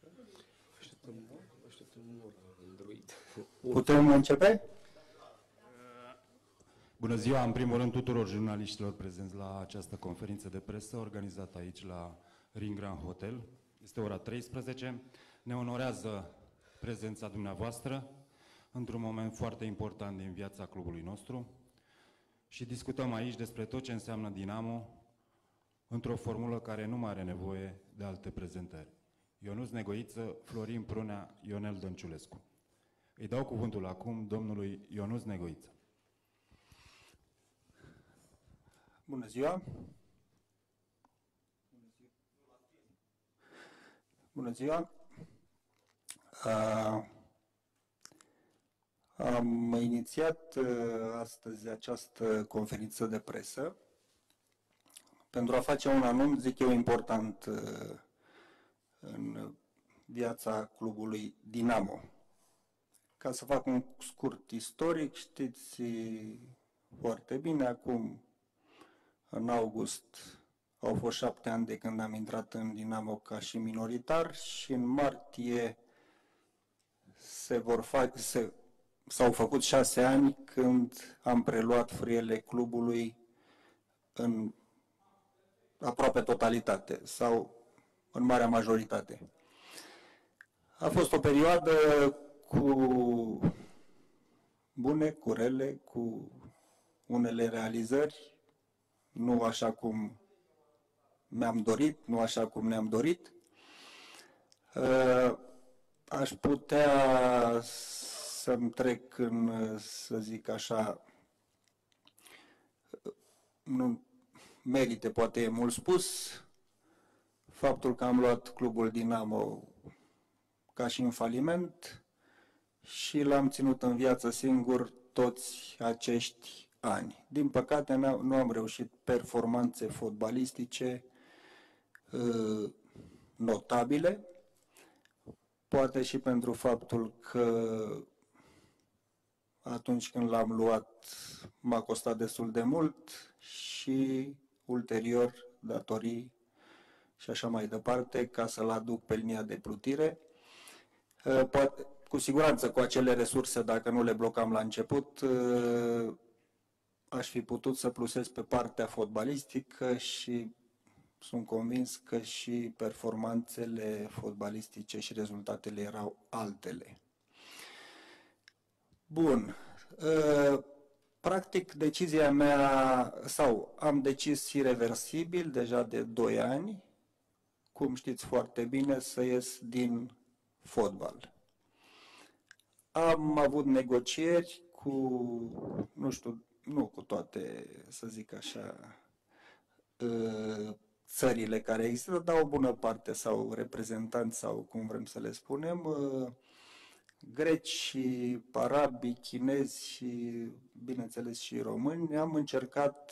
Așteptăm Android. Putem începe? Bună ziua, în primul rând, tuturor jurnaliștilor prezenți la această conferință de presă organizată aici la Ring Grand Hotel. Este ora 13. Ne onorează prezența dumneavoastră într-un moment foarte important din viața clubului nostru și discutăm aici despre tot ce înseamnă Dinamo într-o formulă care nu mai are nevoie de alte prezentări. Ionuț Negoiță, Florin Prunea, Ionel Dănciulescu. Îi dau cuvântul acum domnului Ionuț Negoiță. Bună ziua! Bună ziua! Am inițiat astăzi această conferință de presă pentru a face un anunț, zic eu, important în viața clubului Dinamo. Ca să fac un scurt istoric, știți foarte bine, acum în august au fost 7 ani de când am intrat în Dinamo ca și minoritar și în martie s-au făcut 6 ani când am preluat frâiele clubului în aproape totalitate sau în marea majoritate. A fost o perioadă cu bune, cu rele, cu unele realizări, nu așa cum mi-am dorit, nu așa cum ne-am dorit. Aș putea să-mi trec în, să zic așa, nu merite, poate e mult spus, faptul că am luat clubul Dinamo ca și în faliment și l-am ținut în viață singur toți acești ani. Din păcate nu am reușit performanțe fotbalistice notabile, poate și pentru faptul că atunci când l-am luat m-a costat destul de mult și ulterior datorii și așa mai departe ca să-l aduc pe linia de plutire. Poate, cu siguranță cu acele resurse, dacă nu le blocam la început, aș fi putut să plusez pe partea fotbalistică și sunt convins că și performanțele fotbalistice și rezultatele erau altele. Bun. Practic, decizia mea, sau am decis irreversibil deja de 2 ani, cum știți foarte bine, să ies din fotbal. Am avut negocieri cu, nu știu, nu cu toate, să zic așa, țările care există, dar o bună parte sau reprezentanți sau cum vrem să le spunem, greci, arabi, chinezi și, bineînțeles, și români. Am încercat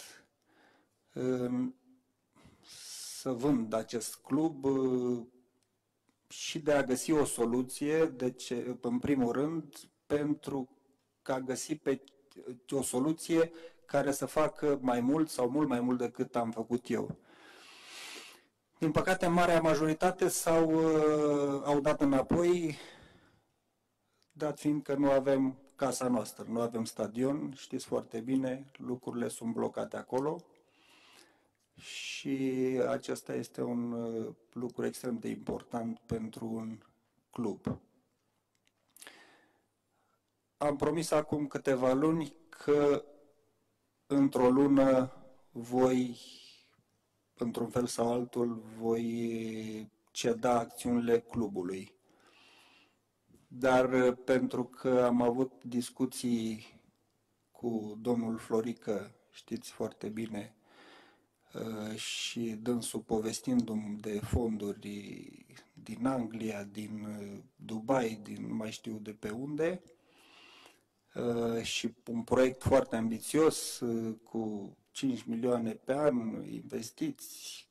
să vând acest club și de a găsi o soluție, deci, în primul rând, pentru a găsi o soluție care să facă mai mult sau mult mai mult decât am făcut eu. Din păcate, marea majoritate au dat înapoi, dat fiind că nu avem casa noastră, nu avem stadion, știți foarte bine, lucrurile sunt blocate acolo și acesta este un lucru extrem de important pentru un club. Am promis acum câteva luni că într-o lună într-un fel sau altul, voi ceda acțiunile clubului. Dar pentru că am avut discuții cu domnul Florică, știți foarte bine, și dânsul povestindu-mi de fonduri din Anglia, din Dubai, din mai știu de pe unde, și un proiect foarte ambițios cu 5 milioane pe an investiți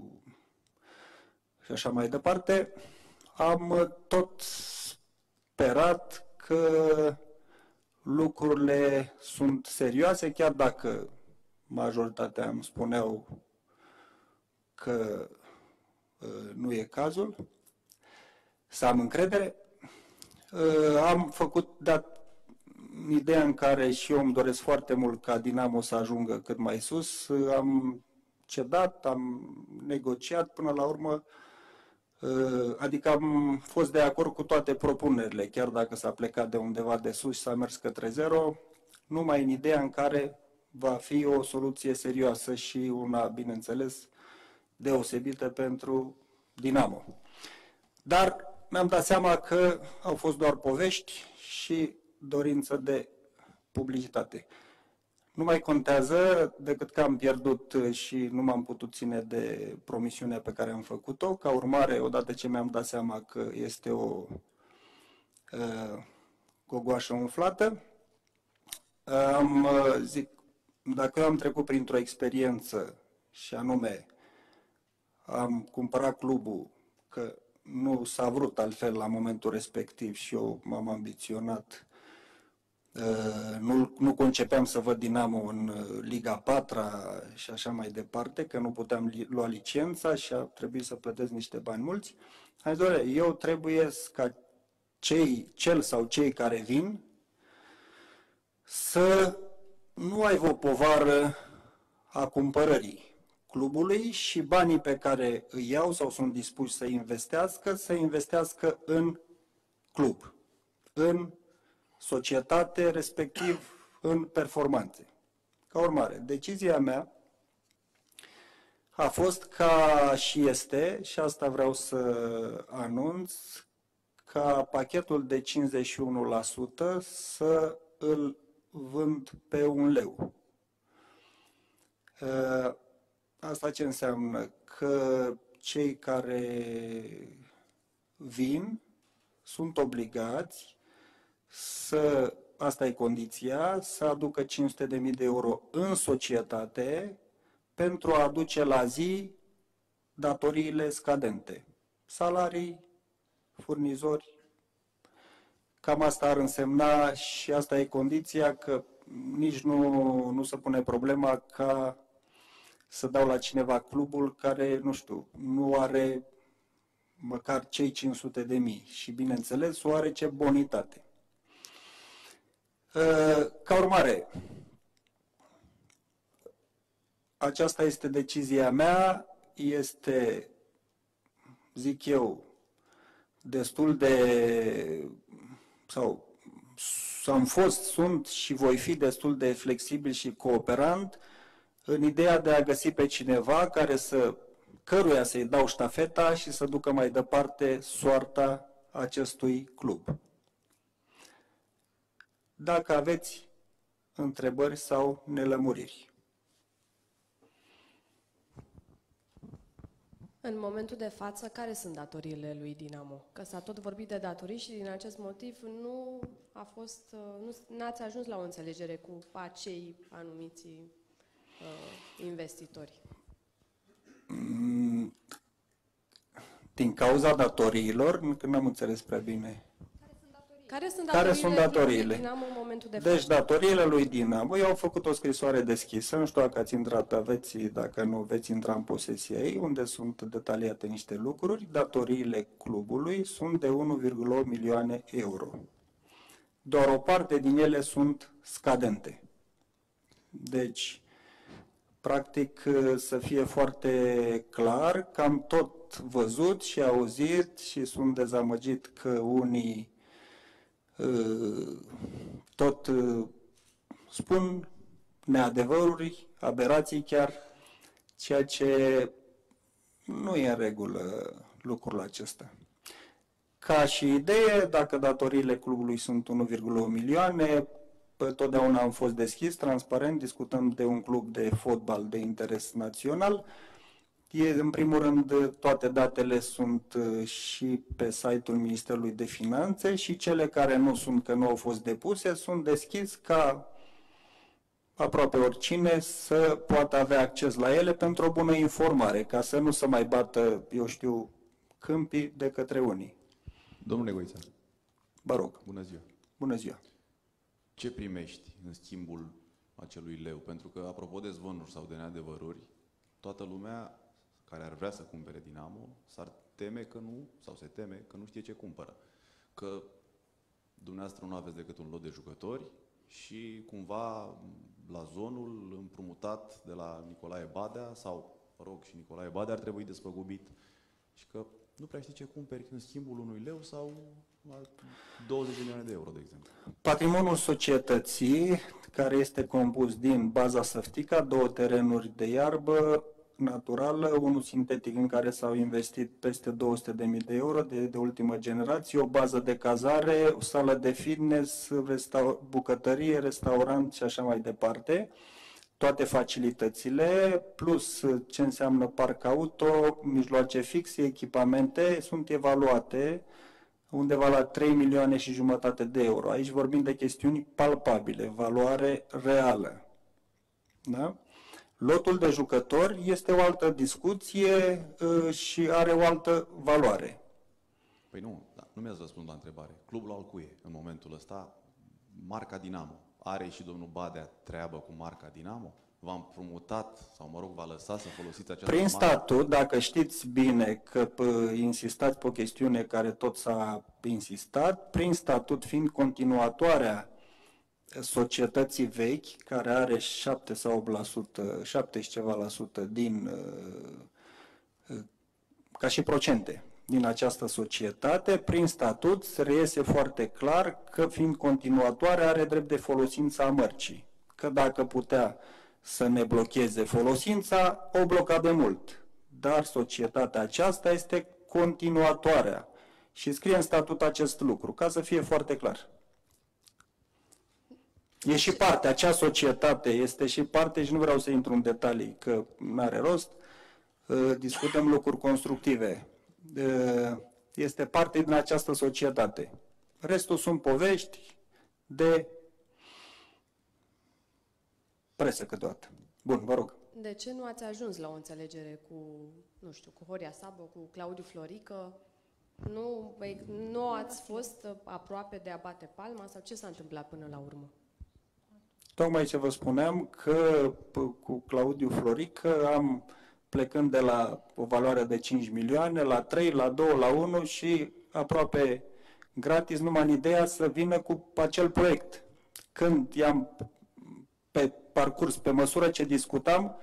și așa mai departe, am tot sperat că lucrurile sunt serioase, chiar dacă majoritatea îmi spuneau că nu e cazul. să am încredere. Am dat ideea în care și eu îmi doresc foarte mult ca Dinamo să ajungă cât mai sus. Am cedat, am negociat până la urmă, adică am fost de acord cu toate propunerile, chiar dacă s-a plecat de undeva de sus și s-a mers către zero, numai în ideea în care va fi o soluție serioasă și una, bineînțeles, deosebită pentru Dinamo. Dar mi-am dat seama că au fost doar povești și dorință de publicitate. Nu mai contează decât că am pierdut și nu m-am putut ține de promisiunea pe care am făcut-o. Ca urmare, odată ce mi-am dat seama că este o gogoașă umflată, zic, dacă eu am trecut printr-o experiență și anume am cumpărat clubul, că nu s-a vrut altfel la momentul respectiv și eu m-am ambiționat, nu concepeam să văd Dinamo în Liga 4-a și așa mai departe, că nu puteam lua licența și a trebuit să plătesc niște bani mulți. Hai, doamne, eu trebuie ca cel sau cei care vin să nu aibă o povară a cumpărării clubului și banii pe care îi iau sau sunt dispuși să investească în club, în societate, respectiv în performanțe. Ca urmare, decizia mea a fost ca și este, și asta vreau să anunț, ca pachetul de 51% să îl vând pe 1 leu. Asta ce înseamnă? Că cei care vin sunt obligați să, asta e condiția, să aducă 500.000 de euro în societate pentru a aduce la zi datoriile scadente. Salarii, furnizori, cam asta ar însemna și asta e condiția, că nici nu se pune problema ca să dau la cineva clubul care, nu știu, nu are măcar cei 500.000 și, bineînțeles, oarece bonitate. Ca urmare, aceasta este decizia mea, este, zic eu, destul de, sunt și voi fi destul de flexibil și cooperant în ideea de a găsi pe cineva căruia să-i dau ștafeta și să ducă mai departe soarta acestui club. Dacă aveți întrebări sau nelămuriri. În momentul de față, care sunt datoriile lui Dinamo? Că s-a tot vorbit de datorii și din acest motiv n-ați ajuns la o înțelegere cu acei anumiți investitori. Din cauza datoriilor, că n-am înțeles prea bine. Care sunt datoriile lui Dinamo în momentul de față? Deci, datoriile lui Dinamo, eu am făcut o scrisoare deschisă, nu știu dacă ați intrat, dacă nu veți intra în posesia ei, unde sunt detaliate niște lucruri. Datoriile clubului sunt de 1,8 milioane euro. Doar o parte din ele sunt scadente. Deci, practic, să fie foarte clar că am tot văzut și auzit și sunt dezamăgit că unii tot spun neadevăruri, aberații chiar, ceea ce nu e în regulă lucrul acesta. Ca și idee, dacă datoriile clubului sunt 1,1 milioane, totdeauna am fost deschis, transparent, discutăm de un club de fotbal de interes național. În primul rând, toate datele sunt și pe site-ul Ministerului de Finanțe și cele care nu sunt, că nu au fost depuse, sunt deschis ca aproape oricine să poată avea acces la ele pentru o bună informare, ca să nu se mai bată, eu știu, câmpii de către unii. Domnule Goiță. Vă rog. Bună ziua. Bună ziua. Ce primești în schimbul acelui leu? Pentru că, apropo de zvonuri sau de neadevăruri, toată lumea care ar vrea să cumpere Dinamo teme că nu, sau se teme că nu știe ce cumpără. Că dumneavoastră nu aveți decât un lot de jucători și cumva blazonul împrumutat de la Nicolae Badea, sau, mă rog, și Nicolae Badea ar trebui despăgubit și că nu prea știi ce cumperi în schimbul unui leu sau 20 de milioane de euro, de exemplu. Patrimoniul societății, care este compus din baza Săftica, 2 terenuri de iarbă naturală, unul sintetic în care s-au investit peste 200.000 de euro de ultimă generație, o bază de cazare, o sală de fitness, bucătărie, restaurant și așa mai departe. Toate facilitățile, plus ce înseamnă parc auto, mijloace fixe, echipamente, sunt evaluate undeva la 3 milioane și jumătate de euro. Aici vorbim de chestiuni palpabile, valoare reală. Da? Lotul de jucători este o altă discuție și are o altă valoare. Păi nu, da, nu mi-ați răspuns la întrebare. Clubul al cui e în momentul ăsta? Marca Dinamo. Are și domnul Badea treabă cu marca Dinamo? V-a împrumutat sau, mă rog, v-a lăsat să folosiți această Prin marcă? statut, dacă știți bine că insistați pe o chestiune care tot s-a insistat, prin statut fiind continuatoarea societății vechi, care are 7 sau 8%, 7 și ceva la sută din, ca și procente din această societate, prin statut se reiese foarte clar că fiind continuatoare are drept de folosință a mărcii. Că dacă putea să ne blocheze folosința, o bloca de mult. Dar societatea aceasta este continuatoarea. Și scrie în statut acest lucru, ca să fie foarte clar. E și parte, acea societate este și parte, și nu vreau să intru în detalii, că nu are rost, discutăm lucruri constructive. Este parte din această societate. Restul sunt povești de presă câteodată. Bun, vă rog. De ce nu ați ajuns la o înțelegere cu, nu știu, cu Horia Sabo, cu Claudiu Florică? Nu ați fost aproape de a bate palma sau ce s-a întâmplat până la urmă? Tocmai ce vă spuneam că cu Claudiu Florică am, plecând de la o valoare de 5 milioane, la 3, la 2, la 1 și aproape gratis, numai în ideea să vină cu acel proiect. Când i-am pe parcurs, pe măsură ce discutam,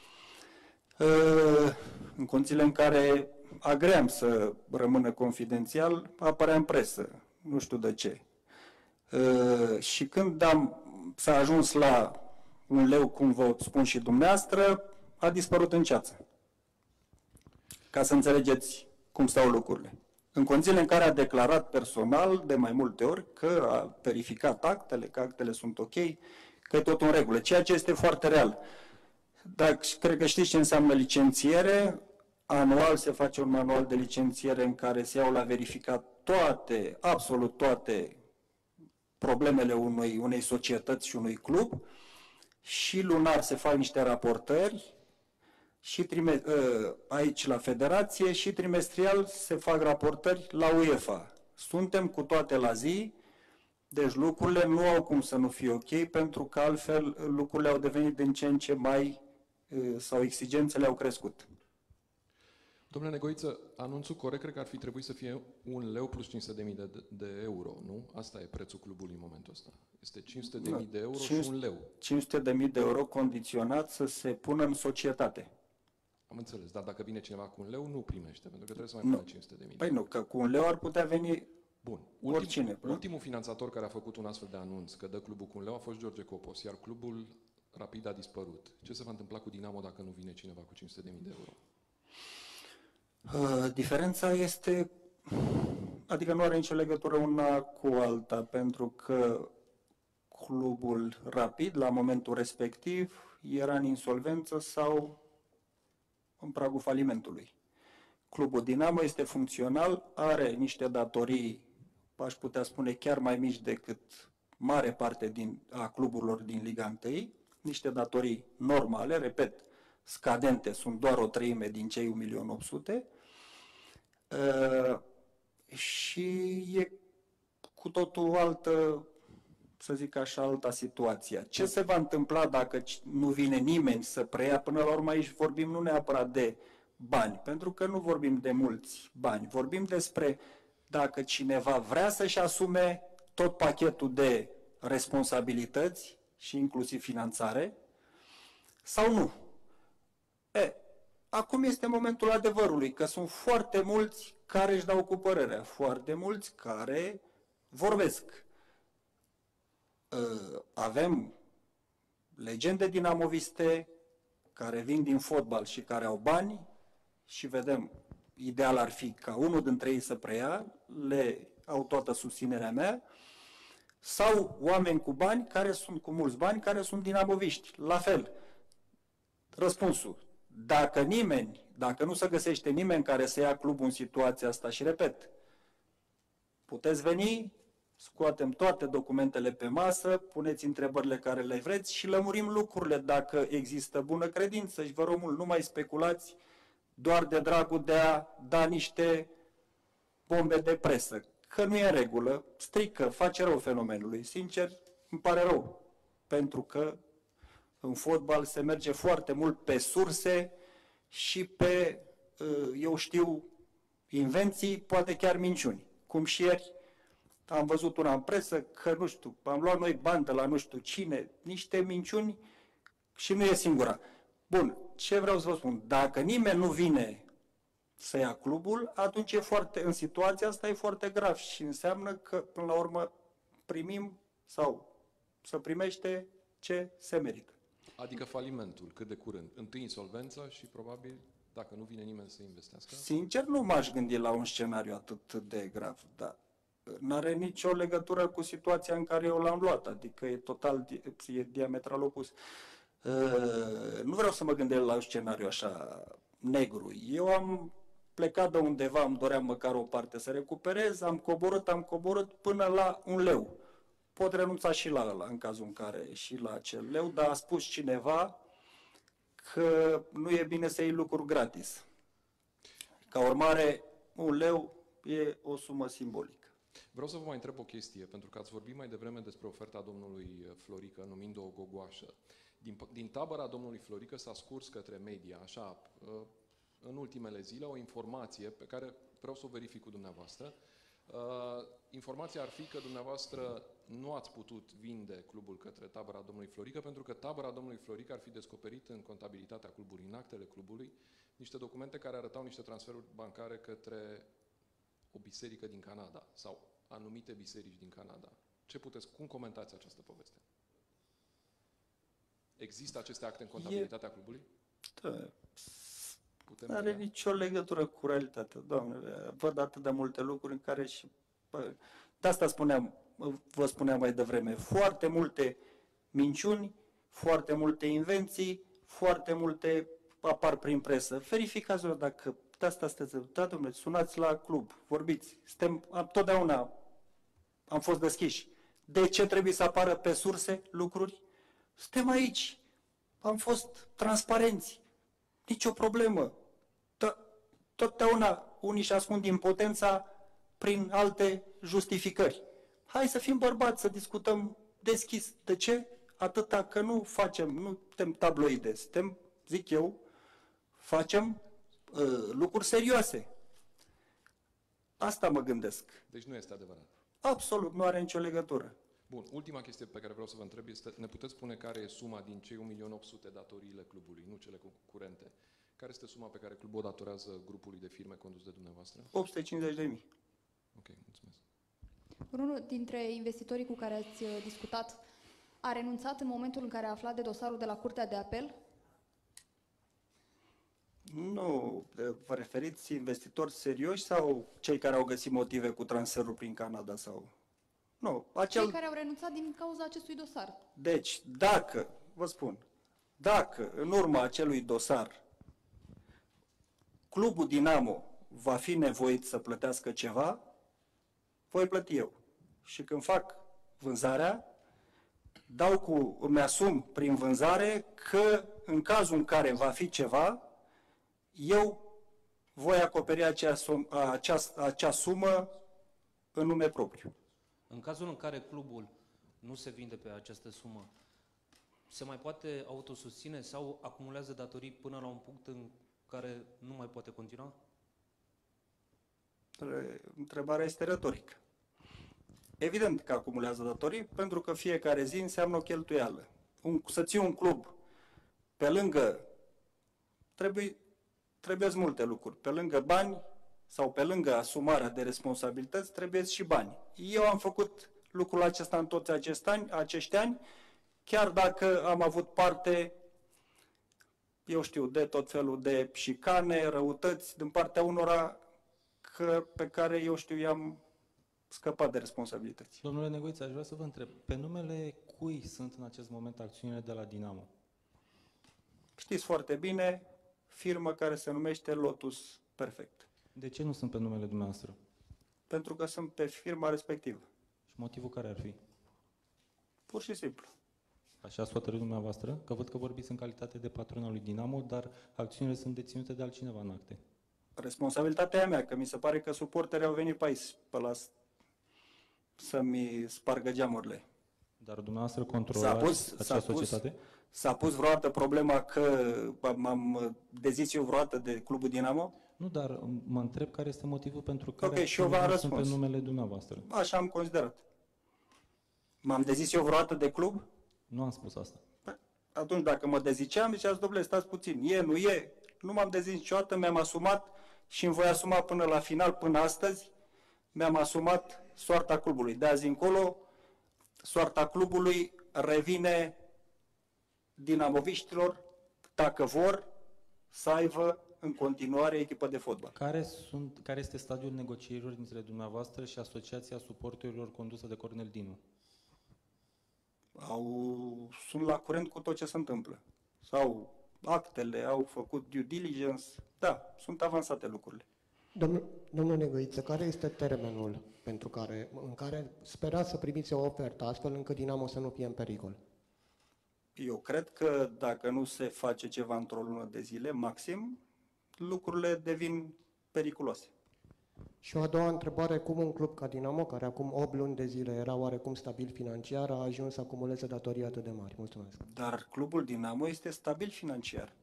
în condițiile în care agream să rămână confidențial, apărea în presă. Nu știu de ce. Și când s-a ajuns la 1 leu, cum vă spun și dumneavoastră, a dispărut în ceață. Ca să înțelegeți cum stau lucrurile. În condițiile în care a declarat personal de mai multe ori că a verificat actele, că actele sunt ok, că e tot în regulă, ceea ce este foarte real. Dar cred că știți ce înseamnă licențiere. Anual se face un manual de licențiere în care se iau la verificat toate, absolut toate problemele unei societăți și unui club și lunar se fac niște raportări și aici la federație și trimestrial se fac raportări la UEFA. Suntem cu toate la zi, deci lucrurile nu au cum să nu fie ok, pentru că altfel lucrurile au devenit din ce în ce mai, sau exigențele au crescut. Domnule Negoiță, anunțul corect cred că ar fi trebuit să fie 1 leu plus 500.000 de euro, nu? Asta e prețul clubului în momentul ăsta. Este 500.000 de euro și 1 leu. 500.000 de euro condiționat să se pună în societate. Am înțeles, dar dacă vine cineva cu 1 leu, nu primește, pentru că trebuie să mai pună 500.000. Păi nu, că cu 1 leu ar putea veni Bun. oricine. Ultimul finanțator care a făcut un astfel de anunț că dă clubul cu 1 leu a fost George Copos, iar clubul rapid a dispărut. Ce se va întâmpla cu Dinamo dacă nu vine cineva cu 500.000 de euro? Diferența este, adică nu are nicio legătură una cu alta, pentru că clubul Rapid, la momentul respectiv, era în insolvență sau în pragul falimentului. Clubul Dinamo este funcțional, are niște datorii, aș putea spune, chiar mai mici decât mare parte a cluburilor din Liga 1, niște datorii normale, repet, scadente, sunt doar o treime din cei 1.800.000, și e cu totul altă, să zic așa, alta situație. Ce se va întâmpla dacă nu vine nimeni să preia? Până la urmă aici vorbim nu neapărat de bani, pentru că nu vorbim de mulți bani, vorbim despre dacă cineva vrea să-și asume tot pachetul de responsabilități și inclusiv finanțare sau nu. Acum este momentul adevărului, că sunt foarte mulți care își dau cu părerea, foarte mulți care vorbesc. Avem legende dinamoviste care vin din fotbal și care au bani și vedem, ideal ar fi ca unul dintre ei să preia, le au toată susținerea mea, sau oameni cu bani, care sunt cu mulți bani, care sunt dinamoviști. La fel, răspunsul, dacă nu se găsește nimeni care să ia clubul în situația asta, și repet, puteți veni, scoatem toate documentele pe masă, puneți întrebările care le vreți și lămurim lucrurile dacă există bună credință. Și vă rog mult, nu mai speculați doar de dragul de a da niște bombe de presă, că nu e în regulă, strică, face rău fenomenului. Sincer, îmi pare rău, pentru că în fotbal se merge foarte mult pe surse și pe, eu știu, invenții, poate chiar minciuni. Cum și ieri am văzut una în presă că, nu știu, am luat noi bani de la nu știu cine, niște minciuni și nu e singura. Bun, ce vreau să vă spun? Dacă nimeni nu vine să ia clubul, atunci în situația asta e foarte grav și înseamnă că, până la urmă, primim sau să primește ce se merită. Adică falimentul, cât de curând? Întâi insolvență și probabil, dacă nu vine nimeni să investească? Sincer, nu m-aș gândi la un scenariu atât de grav, dar n-are nicio legătură cu situația în care eu l-am luat, adică e diametral opus. Nu vreau să mă gândesc la un scenariu așa negru. Eu am plecat de undeva, îmi doream măcar o parte să recuperez, am coborât până la 1 leu. Pot renunța și la ăla, în cazul în care și la acel leu, dar a spus cineva că nu e bine să iei lucruri gratis. Ca urmare, 1 leu e o sumă simbolică. Vreau să vă mai întreb o chestie, pentru că ați vorbit mai devreme despre oferta domnului Florică, numind-o o gogoașă. Din tabăra domnului Florică s-a scurs către media, așa, în ultimele zile, o informație pe care vreau să o verific cu dumneavoastră. Informația ar fi că dumneavoastră nu ați putut vinde clubul către tabăra domnului Florică, pentru că tabăra domnului Florică ar fi descoperit în contabilitatea clubului, în actele clubului, niște documente care arătau niște transferuri bancare către o biserică din Canada sau anumite biserici din Canada. Cum comentați această poveste? Există aceste acte în contabilitatea clubului? Da. Nu are nicio legătură cu realitatea, Doamne. Văd atât de multe lucruri în care și... De asta vă spuneam mai devreme. Foarte multe minciuni, foarte multe invenții, foarte multe apar prin presă. Verificați-o dacă de asta sunteți. Da, domnule, sunați la club, vorbiți. Totdeauna am fost deschiși. De ce trebuie să apară pe surse lucruri? Suntem aici. Am fost transparenți. Nici o problemă. Totdeauna unii își ascund impotența prin alte justificări. Hai să fim bărbați, să discutăm deschis. De ce? Atâta că nu suntem tabloide, zic eu, facem lucruri serioase. Asta mă gândesc. Deci nu este adevărat. Absolut, nu are nicio legătură. Bun, ultima chestie pe care vreau să vă întreb este, ne puteți spune care e suma din cei 1.800.000 datoriile clubului, nu cele curente? Care este suma pe care clubul o datorează grupului de firme condus de dumneavoastră? 850.000. Ok, mulțumesc. Unul dintre investitorii cu care ați discutat a renunțat în momentul în care a aflat de dosarul de la Curtea de Apel? Nu, vă referiți investitori serioși sau cei care au găsit motive cu transferul prin Canada sau... Nu, Cei care au renunțat din cauza acestui dosar. Deci, dacă în urma acelui dosar clubul Dinamo va fi nevoit să plătească ceva, voi plăti eu. Și când fac vânzarea, îmi asum prin vânzare că în cazul în care va fi ceva, eu voi acoperi acea sumă în nume propriu. În cazul în care clubul nu se vinde pe această sumă, se mai poate autosusține sau acumulează datorii până la un punct în care nu mai poate continua? Întrebarea este retorică. Evident că acumulează datorii, pentru că fiecare zi înseamnă o cheltuială. Să ții un club pe lângă... Trebuie multe lucruri. Pe lângă bani sau pe lângă asumarea de responsabilități, trebuie și bani. Eu am făcut lucrul acesta în toți acești ani, chiar dacă am avut parte, eu știu, de tot felul de șicane, răutăți din partea unora pe care, eu știu, i-am scăpat de responsabilități. Domnule Negoiță, aș vrea să vă întreb, pe numele cui sunt în acest moment acțiunile de la Dinamo? Știți foarte bine, firmă care se numește Lotus Perfect. De ce nu sunt pe numele dumneavoastră? Pentru că sunt pe firma respectivă. Și motivul care ar fi? Pur și simplu. Așa ați hotărât dumneavoastră? Că văd că vorbiți în calitate de patron al lui Dinamo, dar acțiunile sunt deținute de altcineva în acte. Responsabilitatea e mea, că mi se pare că suporterii au venit pe aici, să-mi spargă geamurile. Dar dumneavoastră controlați acea societate? S-a pus vreodată problema că m-am dezis eu vreodată de clubul Dinamo? Nu, dar mă întreb care este motivul pentru care Ok, și eu v-am nu sunt pe răspuns. numele dumneavoastră. Așa am considerat. M-am dezis eu vreodată de club? Nu am spus asta. Atunci dacă mă deziceam, ziceați, domnule, stați puțin, e, nu e, nu m-am dezis niciodată, mi-am asumat și îmi voi asuma până la final, până astăzi, mi-am asumat soarta clubului. De azi încolo, soarta clubului revine dinamoviștilor, dacă vor să aibă în continuare echipă de fotbal. Care este stadiul negocierilor dintre dumneavoastră și Asociația Suporterilor condusă de Cornel Dinu? Sunt la curent cu tot ce se întâmplă. Sau actele, au făcut due diligence, da, sunt avansate lucrurile. Domnul Negoiță, care este termenul în care sperați să primiți o ofertă, astfel încât Dinamo să nu fie în pericol? Eu cred că dacă nu se face ceva într-o lună de zile, maxim, lucrurile devin periculoase. Și o a doua întrebare, cum un club ca Dinamo, care acum 8 luni de zile era oarecum stabil financiar, a ajuns să acumuleze datorii atât de mari? Mulțumesc. Dar clubul Dinamo este stabil financiar.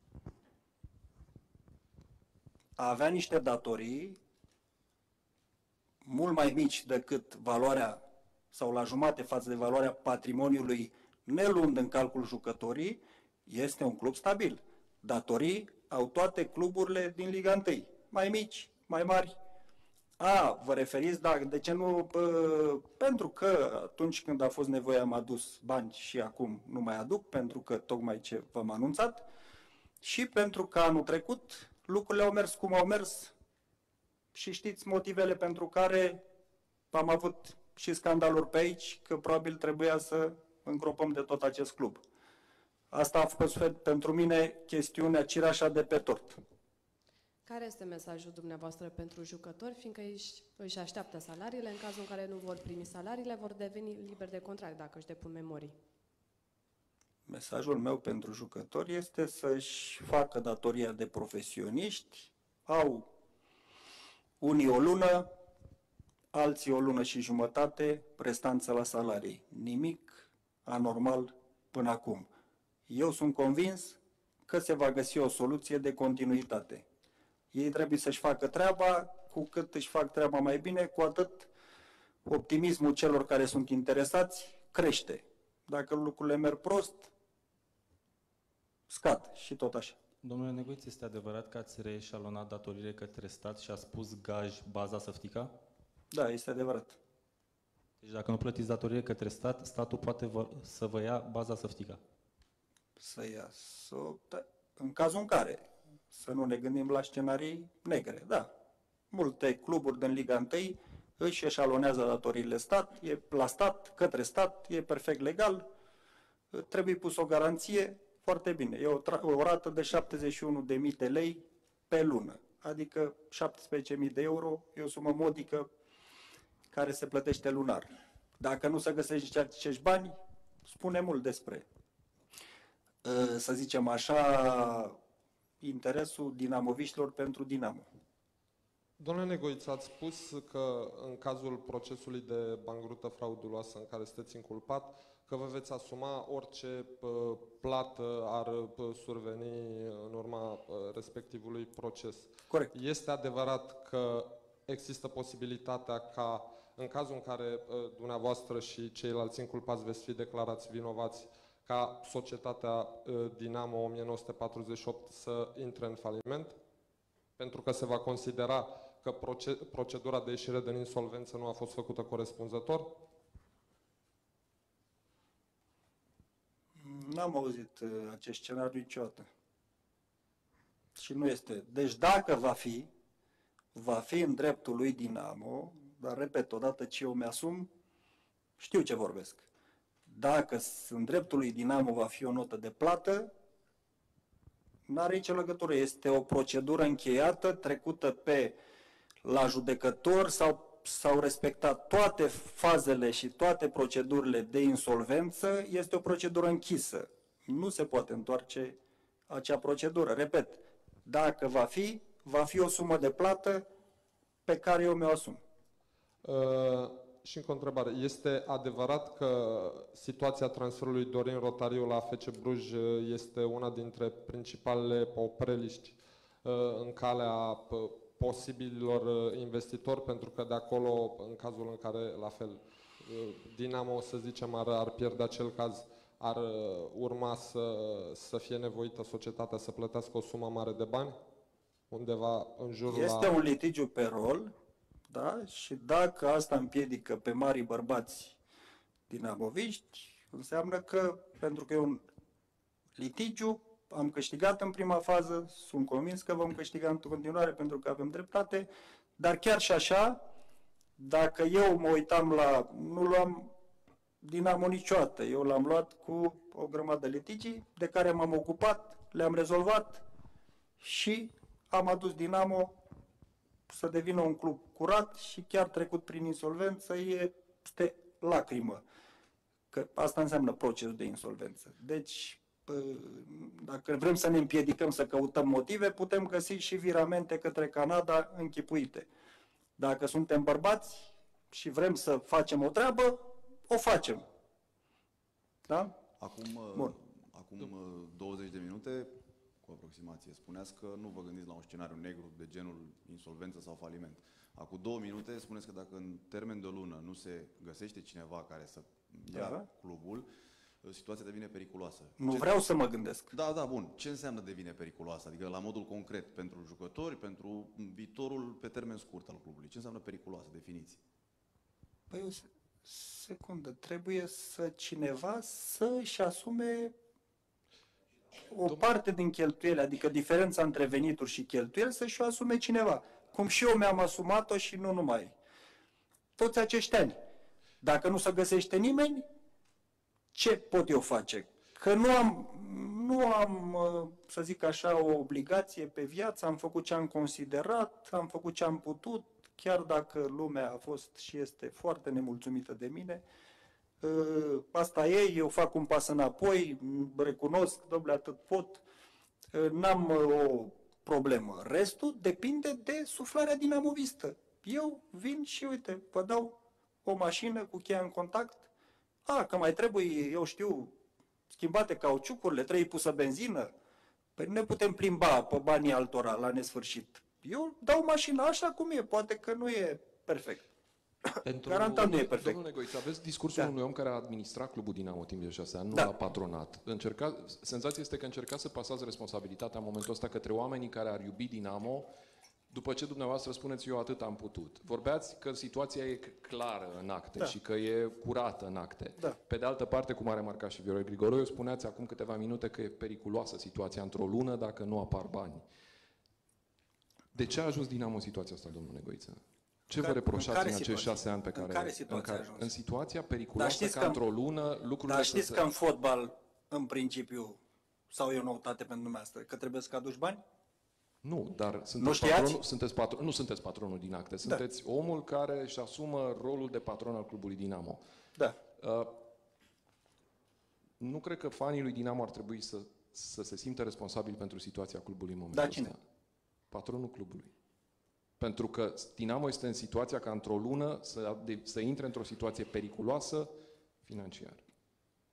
A avea niște datorii mult mai mici decât valoarea sau la jumate față de valoarea patrimoniului, ne luând în calcul jucătorii, este un club stabil. Datorii au toate cluburile din Liga 1, mai mici, mai mari. Vă referiți, de ce nu? Pentru că atunci când a fost nevoie am adus bani și acum nu mai aduc, pentru că tocmai ce v-am anunțat, și pentru că anul trecut lucrurile au mers cum au mers și știți motivele pentru care am avut și scandaluri pe aici, că probabil trebuia să îngropăm de tot acest club. Asta a fost pentru mine chestiunea cireașa de pe tort. Care este mesajul dumneavoastră pentru jucători, fiindcă își așteaptă salariile, în cazul în care nu vor primi salariile, vor deveni liberi de contract dacă își depun memorii? Mesajul meu pentru jucători este să-și facă datoria de profesioniști, au unii o lună, alții o lună și jumătate, prestanță la salarii. Nimic anormal până acum. Eu sunt convins că se va găsi o soluție de continuitate. Ei trebuie să-și facă treaba, cu cât își fac treaba mai bine, cu atât optimismul celor care sunt interesați crește. Dacă lucrurile merg prost, scad și tot așa. Domnule Negoiță, este adevărat că ați reeșalonat datoriile către stat și a spus gaj baza Săftica? Da, este adevărat. Deci dacă nu plătiți datoriile către stat, statul poate să vă ia baza Săftica? În cazul în care să nu ne gândim la scenarii negre, da. Multe cluburi din Liga 1 își eșalonează datoriile la stat, către stat, e perfect legal, trebuie pus o garanție, foarte bine. E o rată de 71.000 de lei pe lună, adică 17.000 de euro, e o sumă modică care se plătește lunar. Dacă nu se găsește acești bani, spune mult despre, să zicem așa, interesul dinamoviștilor pentru Dinamo. Domnule Negoiță, ați spus că în cazul procesului de bancrută frauduloasă în care sunteți inculpat, că vă veți asuma orice plată ar surveni în urma respectivului proces. Corect. Este adevărat că există posibilitatea ca, în cazul în care dumneavoastră și ceilalți inculpați veți fi declarați vinovați, ca societatea Dinamo 1948 să intre în faliment? Pentru că se va considera că procedura de ieșire din insolvență nu a fost făcută corespunzător? N-am auzit acest scenariu niciodată. Și nu este. Deci dacă va fi în dreptul lui Dinamo, dar repet, odată ce eu mi-asum, știu ce vorbesc. Dacă în dreptul lui Dinamo va fi o notă de plată, n-are nicio legătură. Este o procedură încheiată, trecută la judecător, s-au respectat toate fazele și toate procedurile de insolvență, este o procedură închisă. Nu se poate întoarce acea procedură. Repet, dacă va fi o sumă de plată pe care eu mi-o asum. Și încă o întrebare. Este adevărat că situația transferului Dorin Rotariu la FC Bruj este una dintre principalele opreliști în calea posibililor investitori, pentru că de acolo, în cazul în care, la fel, Dinamo, să zicem, ar pierde acel caz, ar urma să fie nevoită societatea să plătească o sumă mare de bani? Undeva în jurul Este un litigiu pe rol, da? Și dacă asta împiedică pe marii bărbați dinamoviști, înseamnă că, pentru că e un litigiu, am câștigat în prima fază, sunt convins că vom câștiga în continuare pentru că avem dreptate, dar chiar și așa, dacă eu mă uitam nu luam Dinamo niciodată, eu l-am luat cu o grămadă de litigii de care m-am ocupat, le-am rezolvat și am adus Dinamo să devină un club curat și chiar trecut prin insolvență, este lacrimă. Că asta înseamnă procesul de insolvență. Deci, dacă vrem să ne împiedicăm să căutăm motive, putem găsi și viramente către Canada închipuite. Dacă suntem bărbați și vrem să facem o treabă, o facem. Da? Acum 20 de minute, cu aproximație, spuneați că nu vă gândiți la un scenariu negru de genul insolvență sau faliment. Acum 2 minute spuneți că dacă în termen de o lună nu se găsește cineva care să ia clubul, situația devine periculoasă. Vreau să mă gândesc. Da, bun. Ce înseamnă devine periculoasă? Adică la modul concret, pentru jucători, pentru viitorul pe termen scurt al clubului. Ce înseamnă periculoasă? Definiți. Păi o secundă. Trebuie cineva să-și asume o parte din cheltuieli, adică diferența între venituri și cheltuieli, să-și o asume cineva. Cum și eu mi-am asumat-o și nu numai. Toți acești ani. Dacă nu se găsește nimeni, ce pot eu face? Că nu am, să zic așa, o obligație pe viață, am făcut ce am considerat, am făcut ce am putut, chiar dacă lumea a fost și este foarte nemulțumită de mine. Asta e, eu fac un pas înapoi, recunosc, domnule, atât pot, n-am o problemă. Restul depinde de suflarea dinamovistă. Eu vin și, uite, vă dau o mașină cu cheia în contact, că mai trebuie, eu știu, schimbate cauciucurile, trebuie pusă benzină, păi nu ne putem plimba pe banii altora la nesfârșit. Eu dau mașina așa cum e, poate că nu e perfect. Garantat nu e perfect. Domnule Negoiță, aveți discursul unui om care a administrat clubul Dinamo timp de 6 ani, nu la patronat. Senzația este că încercați să pasați responsabilitatea în momentul ăsta către oamenii care ar iubi Dinamo, după ce dumneavoastră spuneți eu atât am putut. Vorbeați că situația e clară în acte și că e curată în acte. Pe de altă parte, cum a remarcat și Viorel Grigoroiu, spuneați acum câteva minute că e periculoasă situația într-o lună dacă nu apar bani. De ce a ajuns Dinamo în situația asta, domnule Negoiță? Ce vă reproșați în acești 6 ani pe care... În situația periculoasă ca într-o lună lucrurile... Dar știți că în fotbal, în principiu, sau e o noutate pentru dumneavoastră, că trebuie să aduci bani? Nu, dar nu sunteți patronul din acte, sunteți omul care își asumă rolul de patron al clubului Dinamo. Da. Nu cred că fanii lui Dinamo ar trebui să se simtă responsabili pentru situația clubului în momentul ăsta. Patronul clubului. Pentru că Dinamo este în situația ca într-o lună să intre într-o situație periculoasă financiar.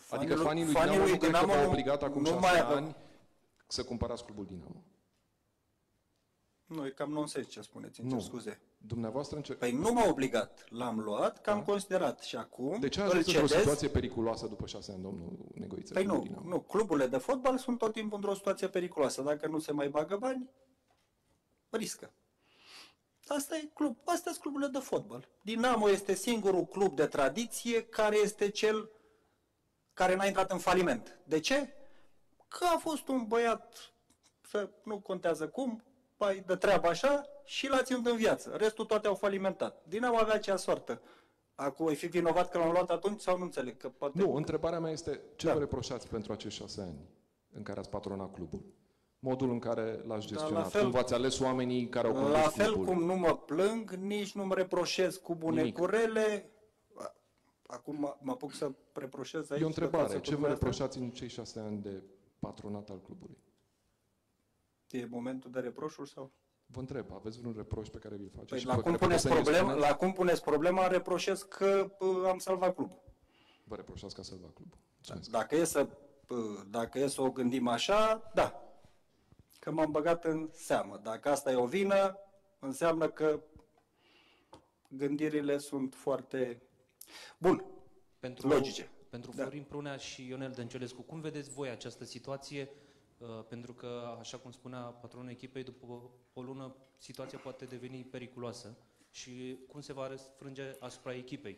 Adică fanii lui Dinamo nu cred că v-au obligat acum 6 ani să cumpărați clubul Dinamo. Nu, e cam nonsens ce spuneți, îmi cer scuze. Dumneavoastră Păi nu m-a obligat, l-am luat, că am considerat și acum de ce a ajuns într-o situație periculoasă după 6 ani, domnul Negoiță? Păi nu, cluburile de fotbal sunt tot timpul într-o situație periculoasă. Dacă nu se mai bagă bani, riscă. Asta e club, astea sunt cluburile de fotbal. Dinamo este singurul club de tradiție care este cel care n-a intrat în faliment. De ce? Că a fost un băiat, nu contează cum, pai de treabă așa și l-a ținut în viață. Restul toate au falimentat. Dinamo avea acea soartă. Acum ai fi vinovat că l-am luat atunci sau nu înțeleg? Că poate... Nu, întrebarea mea este ce vă reproșați pentru acești 6 ani în care ați patronat clubul? Modul în care l-ați gestionat? Cum v-ați ales oamenii care au condus clubul? La fel cum nu mă plâng, nici nu mă reproșez cu bune cu rele. Acum mă apuc să reproșez aici. E o întrebare. Ce vă reproșați în cei 6 ani de patronat al clubului? E momentul de reproșuri sau? Vă întreb, aveți vreun reproș pe care vi-l faceți? Păi la cum puneți problema, reproșez că am salvat clubul. Vă reproșați că a salvat clubul. Dacă e să o gândim așa, da. Că m-am băgat în seamă. Dacă asta e o vină, înseamnă că gândirile sunt foarte logice. Pentru Florin Prunea și Ionel Dăncelescu, cum vedeți voi această situație? Pentru că, așa cum spunea patronul echipei, după o lună situația poate deveni periculoasă. Și cum se va răsfrânge asupra echipei?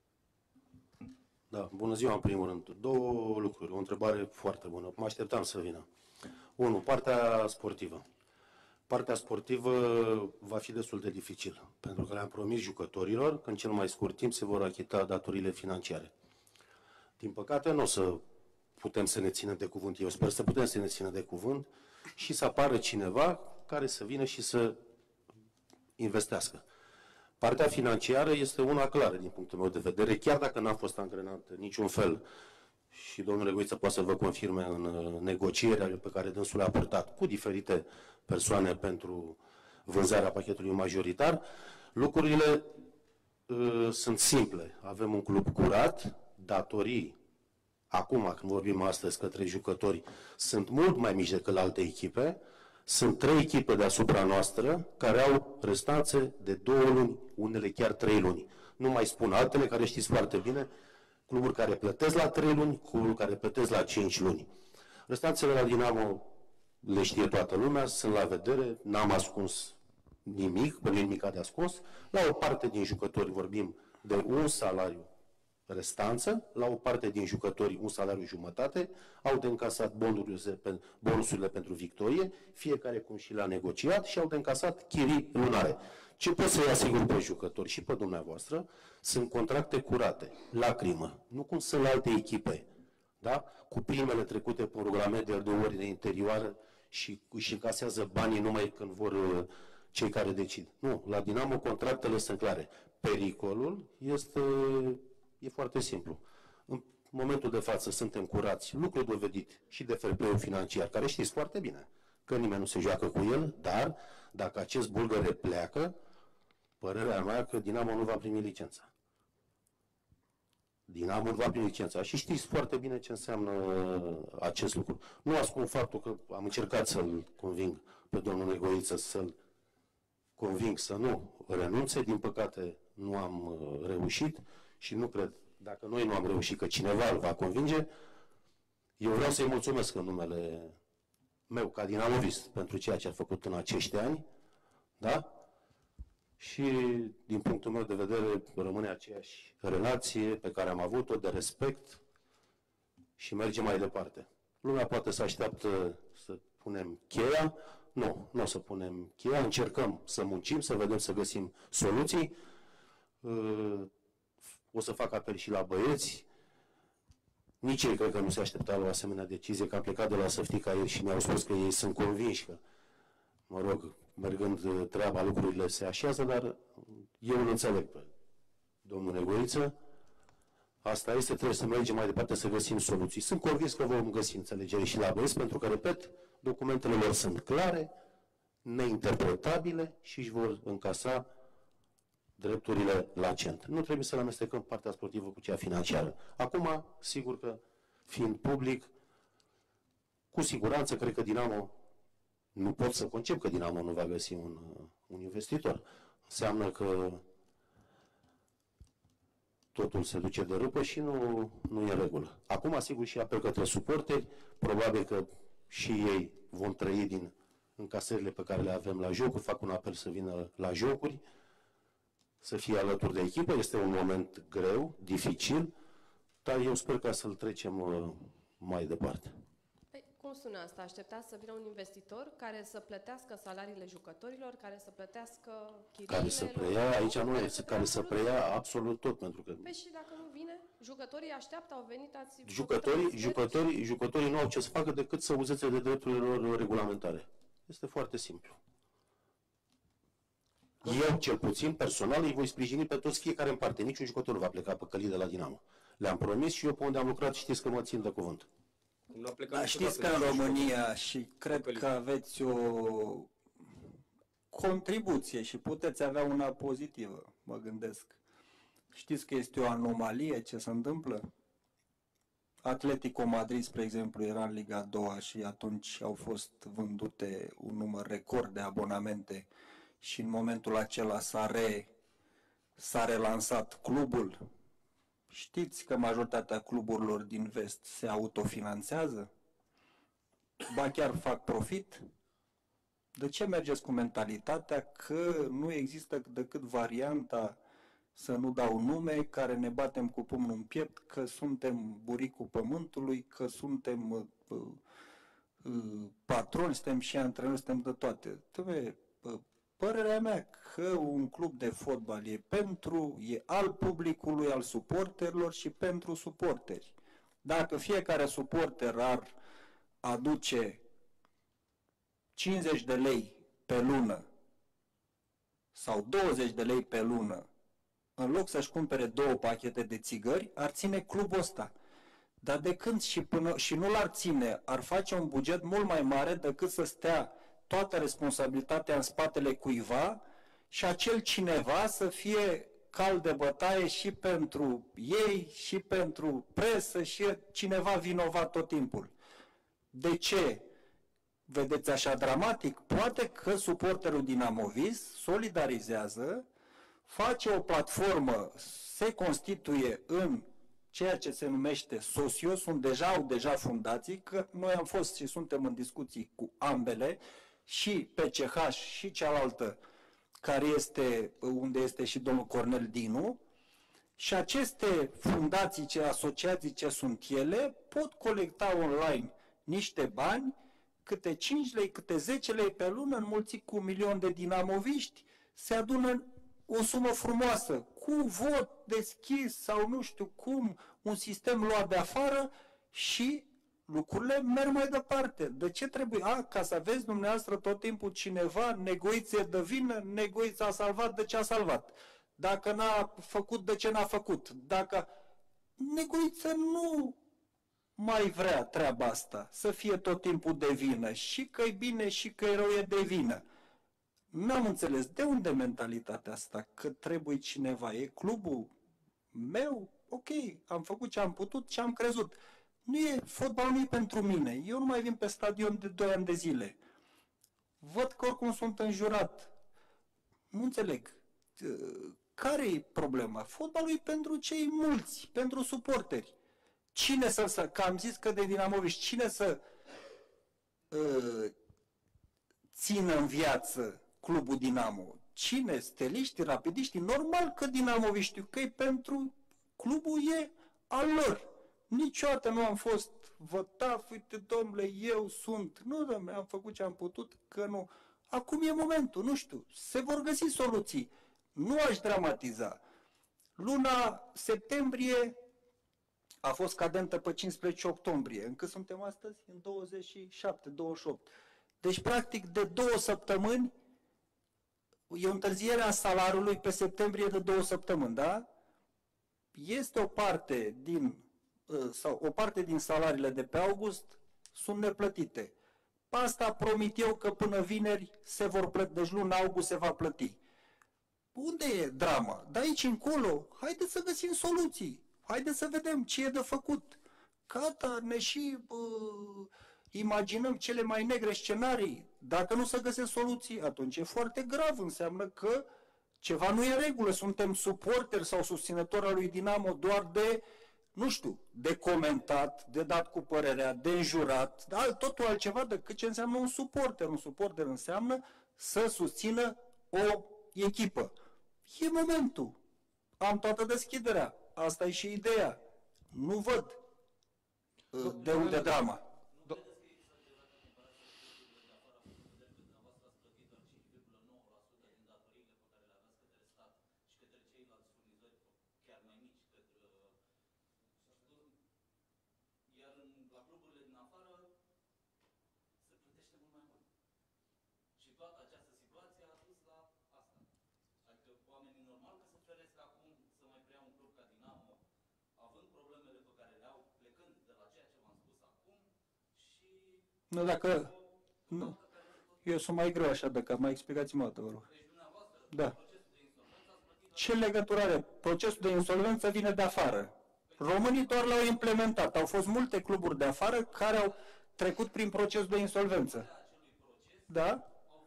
Da, bună ziua în primul rând. Două lucruri, o întrebare foarte bună. Mă așteptam să vină. 1. Partea sportivă. Partea sportivă va fi destul de dificilă, pentru că le-am promis jucătorilor că în cel mai scurt timp se vor achita datorile financiare. Din păcate, nu o să putem să ne ținem de cuvânt. Eu sper să putem să ne ținem de cuvânt și să apară cineva care să vină și să investească. Partea financiară este una clară din punctul meu de vedere, chiar dacă n-am fost angrenat în niciun fel și domnul Negoiță poate să vă confirme în negocierea pe care dânsul le-a purtat cu diferite persoane pentru vânzarea pachetului majoritar, lucrurile sunt simple. Avem un club curat, datorii, acum când vorbim astăzi către jucători, sunt mult mai mici decât la alte echipe. Sunt 3 echipe deasupra noastră care au restanțe de 2 luni, unele chiar 3 luni. Nu mai spun altele care știți foarte bine, cluburi care plătesc la 3 luni, cluburi care plătesc la 5 luni. Restanțele la Dinamo le știe toată lumea, sunt la vedere, n-am ascuns nimic, pe nimic de ascuns. La o parte din jucători vorbim de un salariu restanță, la o parte din jucători un salariu jumătate, au de încasat bonusurile pentru victorie, fiecare cum și le-a negociat și au de încasat chirii lunare. Ce pot să-i asigur pe jucători și pe dumneavoastră, sunt contracte curate, lacrimă, nu cum sunt la alte echipe, da? Cu primele trecute pe un regulament de ordine interioară și își încasează banii numai când vor cei care decid. Nu, la Dinamo contractele sunt clare. Pericolul e foarte simplu. În momentul de față suntem curați, lucru dovedit și de fair play-ul financiar, care știți foarte bine că nimeni nu se joacă cu el, dar dacă acest bulgăre pleacă, părerea mea că Dinamo nu va primi licența. Dinamo nu va primi licența și știți foarte bine ce înseamnă acest lucru. Nu ascund faptul că am încercat să-l conving pe domnul Negoiță, să-l conving să nu renunțe, din păcate nu am reușit și nu cred, dacă noi nu am reușit, că cineva îl va convinge. Eu vreau să-i mulțumesc în numele meu, ca dinamovist, pentru ceea ce a făcut în acești ani, da? Și, din punctul meu de vedere, rămâne aceeași relație pe care am avut-o, de respect și merge mai departe. Lumea poate să așteaptă să punem cheia. Nu o să punem cheia, încercăm să muncim, să vedem, să găsim soluții. O să fac apel și la băieți. Nici ei cred că nu se aștepta la o asemenea decizie, că am plecat de la Săftica ieri și mi-au spus că ei sunt convinși că, mă rog, mergând treaba, lucrurile se așează, dar eu îl înțeleg pe domnul Negoiță. Asta este, trebuie să mergem mai departe să găsim soluții. Sunt convins că vom găsi înțelegere și la băieți, pentru că, repet, documentele lor sunt clare, neinterpretabile și își vor încasa drepturile la cent. Nu trebuie să le amestecăm partea sportivă cu cea financiară. Acum, sigur că fiind public, cu siguranță cred că Dinamo, nu pot să concep că Dinamo nu va găsi un investitor. Înseamnă că totul se duce de râpă și nu e în regulă. Acum, sigur, și apel către suporteri, probabil că și ei vom trăi din încasările pe care le avem la jocuri, fac un apel să vină la jocuri, să fie alături de echipă. Este un moment greu, dificil, dar eu sper ca să-l trecem mai departe. Păi, cum sună asta? Așteptați să vină un investitor care să plătească salariile jucătorilor, care să plătească chiriile? Care să preia, aici nu e, care să preia absolut tot, pentru că Păi și dacă nu vine? Jucătorii așteaptă, au venit, ați... jucătorii nu au ce să facă decât să uzețe de drepturile lor regulamentare. Este foarte simplu. Eu, cel puțin, personal, îi voi sprijini pe toți fiecare în parte. Niciun jucător nu va pleca pe călii de la Dinamo. Le-am promis și eu pe unde am lucrat știți că mă țin de cuvânt. Dar știți că în România, și cred că aveți o contribuție și puteți avea una pozitivă, mă gândesc. Știți că este o anomalie ce se întâmplă? Atletico Madrid, spre exemplu, era în Liga a doua și atunci au fost vândute un număr record de abonamente și în momentul acela s-a relansat clubul. Știți că majoritatea cluburilor din vest se autofinanțează? Ba chiar fac profit? De ce mergeți cu mentalitatea că nu există decât varianta, să nu dau nume, care ne batem cu pumnul în piept, că suntem buricul pământului, că suntem patroni, suntem și antrenori, suntem de toate? Părerea mea că un club de fotbal e al publicului, al suporterilor și pentru suporteri. Dacă fiecare suporter ar aduce 50 de lei pe lună sau 20 de lei pe lună, în loc să-și cumpere 2 pachete de țigări, ar ține clubul ăsta. Dar de când și nu l-ar ține, ar face un buget mult mai mare decât să stea toată responsabilitatea în spatele cuiva și acel cineva să fie cal de bătaie și pentru ei, și pentru presă, și cineva vinovat tot timpul. De ce vedeți așa dramatic? Poate că suporterul dinamovist solidarizează, face o platformă, se constituie în ceea ce se numește Socio, au deja fundații, că noi am fost și suntem în discuții cu ambele, și PCH și cealaltă, care este, unde este și domnul Cornel Dinu, și aceste fundații, asociații ce sunt ele, pot colecta online niște bani, câte 5 lei, câte 10 lei pe lună, înmulțit cu 1 milion de dinamoviști, se adună o sumă frumoasă, cu vot deschis sau nu știu cum, un sistem luat de afară și lucrurile merg mai departe. De ce trebuie? Ca să aveți dumneavoastră tot timpul cineva, Negoiță de vină, Negoiță a salvat, de ce a salvat? Dacă n-a făcut, de ce n-a făcut? Dacă Negoiță nu mai vrea treaba asta, să fie tot timpul de vină, și că e bine și că e rău e de vină. N-am înțeles de unde mentalitatea asta, că trebuie cineva. E clubul meu? Ok, am făcut ce am putut, ce am crezut. Fotbalul nu e pentru mine. Eu nu mai vin pe stadion de 2 ani de zile. Văd că oricum sunt înjurat. Nu înțeleg. Care e problema? Fotbalul e pentru cei mulți, pentru suporteri. Cine că am zis că de dinamoviști, cine să țină în viață clubul Dinamo? Cine? Steliștii, rapidiștii? Normal că dinamoviștii, că e pentru clubul e al lor. Niciodată nu am fost vătaf, uite, domnule, eu sunt. Nu, domnule, am făcut ce am putut, că nu. Acum e momentul, nu știu, se vor găsi soluții. Nu aș dramatiza. Luna septembrie a fost cadentă pe 15 octombrie, încât suntem astăzi în 27, 28. Deci, practic, de 2 săptămâni, e o întârziere a salariului pe septembrie de 2 săptămâni, da? Este o parte din salariile de pe august sunt neplătite. Asta promit eu că până vineri se vor plăti, deci luna august se va plăti. Unde e drama? De aici încolo, haideți să găsim soluții. Haideți să vedem ce e de făcut. gata, ne și imaginăm cele mai negre scenarii. Dacă nu se găsesc soluții, atunci e foarte grav, înseamnă că ceva nu e în regulă. Suntem suporteri sau susținători al lui Dinamo doar de, nu știu, de comentat, de dat cu părerea, de înjurat, dar totul altceva decât ce înseamnă un suporter. Un suporter înseamnă să susțină o echipă. E momentul. Am toată deschiderea. Asta e și ideea. Nu văd de unde drama. Nu, dacă... Nu. Eu sunt mai greu așa, dacă mai explicați-mă o dată, vă rog. Da. Ce legătură are? Procesul de insolvență vine de afară. Românii doar l-au implementat. Au fost multe cluburi de afară care au trecut prin procesul de insolvență. Da?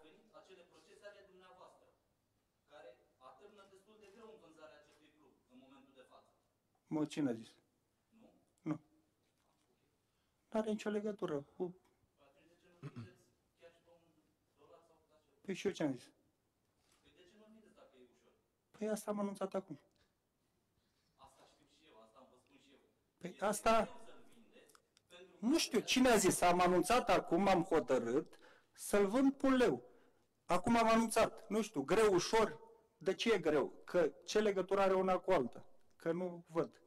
Mă, cine a zis? Nu. Nu are nicio legătură. Păi și eu ce-am zis? Păi asta am anunțat acum. Păi asta... Nu știu, cine a zis? Am anunțat acum, am hotărât să-l vând puleu. Acum am anunțat. Nu știu, greu, ușor. De ce e greu? Că ce legătură are una cu alta? Că nu văd.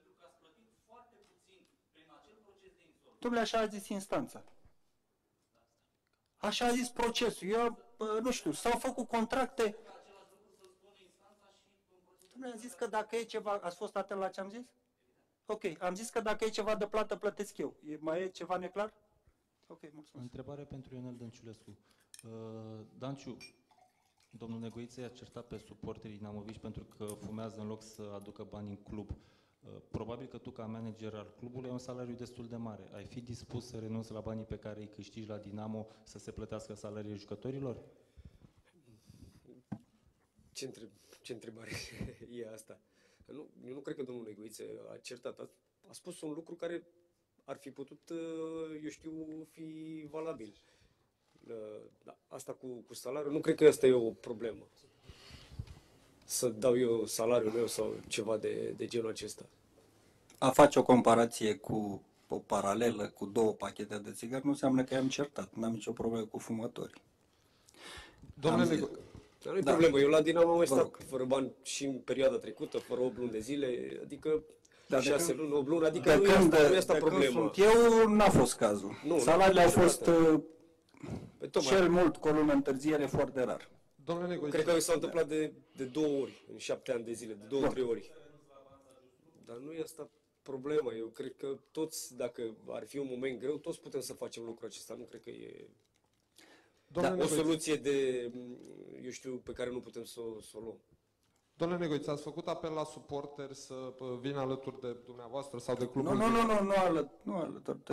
Dom'le, așa a zis instanța. Așa a zis procesul. Eu, nu știu, s-au făcut contracte. Dom'le, am zis că dacă e ceva... Ați fost atent la ce am zis? Ok, am zis că dacă e ceva de plată, plătesc eu. Mai e ceva neclar? Ok, mulțumesc. Întrebare pentru Ionel Dănciulescu. Danciu, domnul Negoiță i-a certat pe suporterii dinamoviști pentru că fumează în loc să aducă bani în club. Probabil că tu, ca manager al clubului, ai un salariu destul de mare. Ai fi dispus să renunți la banii pe care îi câștigi la Dinamo să se plătească salariile jucătorilor? Ce întrebare e asta? Eu nu cred că domnul Negoiță a certat. A spus un lucru care ar fi putut, eu știu, fi valabil. Asta cu salariul, nu cred că asta e o problemă. Să dau eu salariul meu sau ceva de genul acesta. A face o comparație cu o paralelă cu 2 pachete de țigări nu înseamnă că i-am certat. N-am nicio problemă cu fumătorii. Domnule Dar nu-i problemă. Eu la Dinamo am mai stat fără bani și în perioada trecută, fără 8 luni de zile, adică 6 luni, 8 luni, adică nu e asta problemă. Eu n-a fost cazul. Salariile au fost cel mult cu o lună întârziere, foarte rar. Cred că s-a întâmplat de 2 ori, în 7 ani de zile, de 2-3 ori. Dar nu e asta problema. Eu cred că toți, dacă ar fi un moment greu, toți putem să facem lucrul acesta. Nu cred că e o soluție de, eu știu, pe care nu putem să o luăm. Domnule Negoiță, ați făcut apel la suporteri să vină alături de dumneavoastră sau de clubul? Nu alături.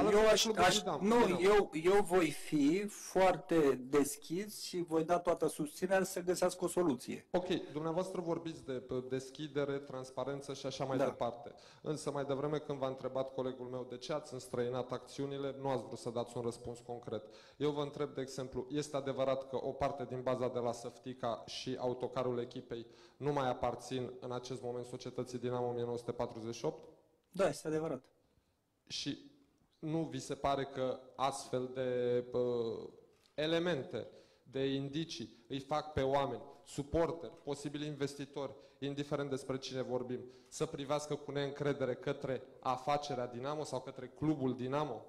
Eu voi fi foarte deschis și voi da toată susținerea să găsească o soluție. Ok, dumneavoastră vorbiți de deschidere, transparență și așa mai departe. Însă mai devreme când v-a întrebat colegul meu de ce ați înstrăinat acțiunile, nu ați vrut să dați un răspuns concret. Eu vă întreb, de exemplu, este adevărat că o parte din baza de la Săftica și autocarul echipei nu mai aparțin în acest moment societății Dinamo 1948? Da, este adevărat. Și nu vi se pare că astfel de elemente, de indicii, îi fac pe oameni, suporteri, posibili investitori, indiferent despre cine vorbim, să privească cu neîncredere către afacerea Dinamo sau către clubul Dinamo?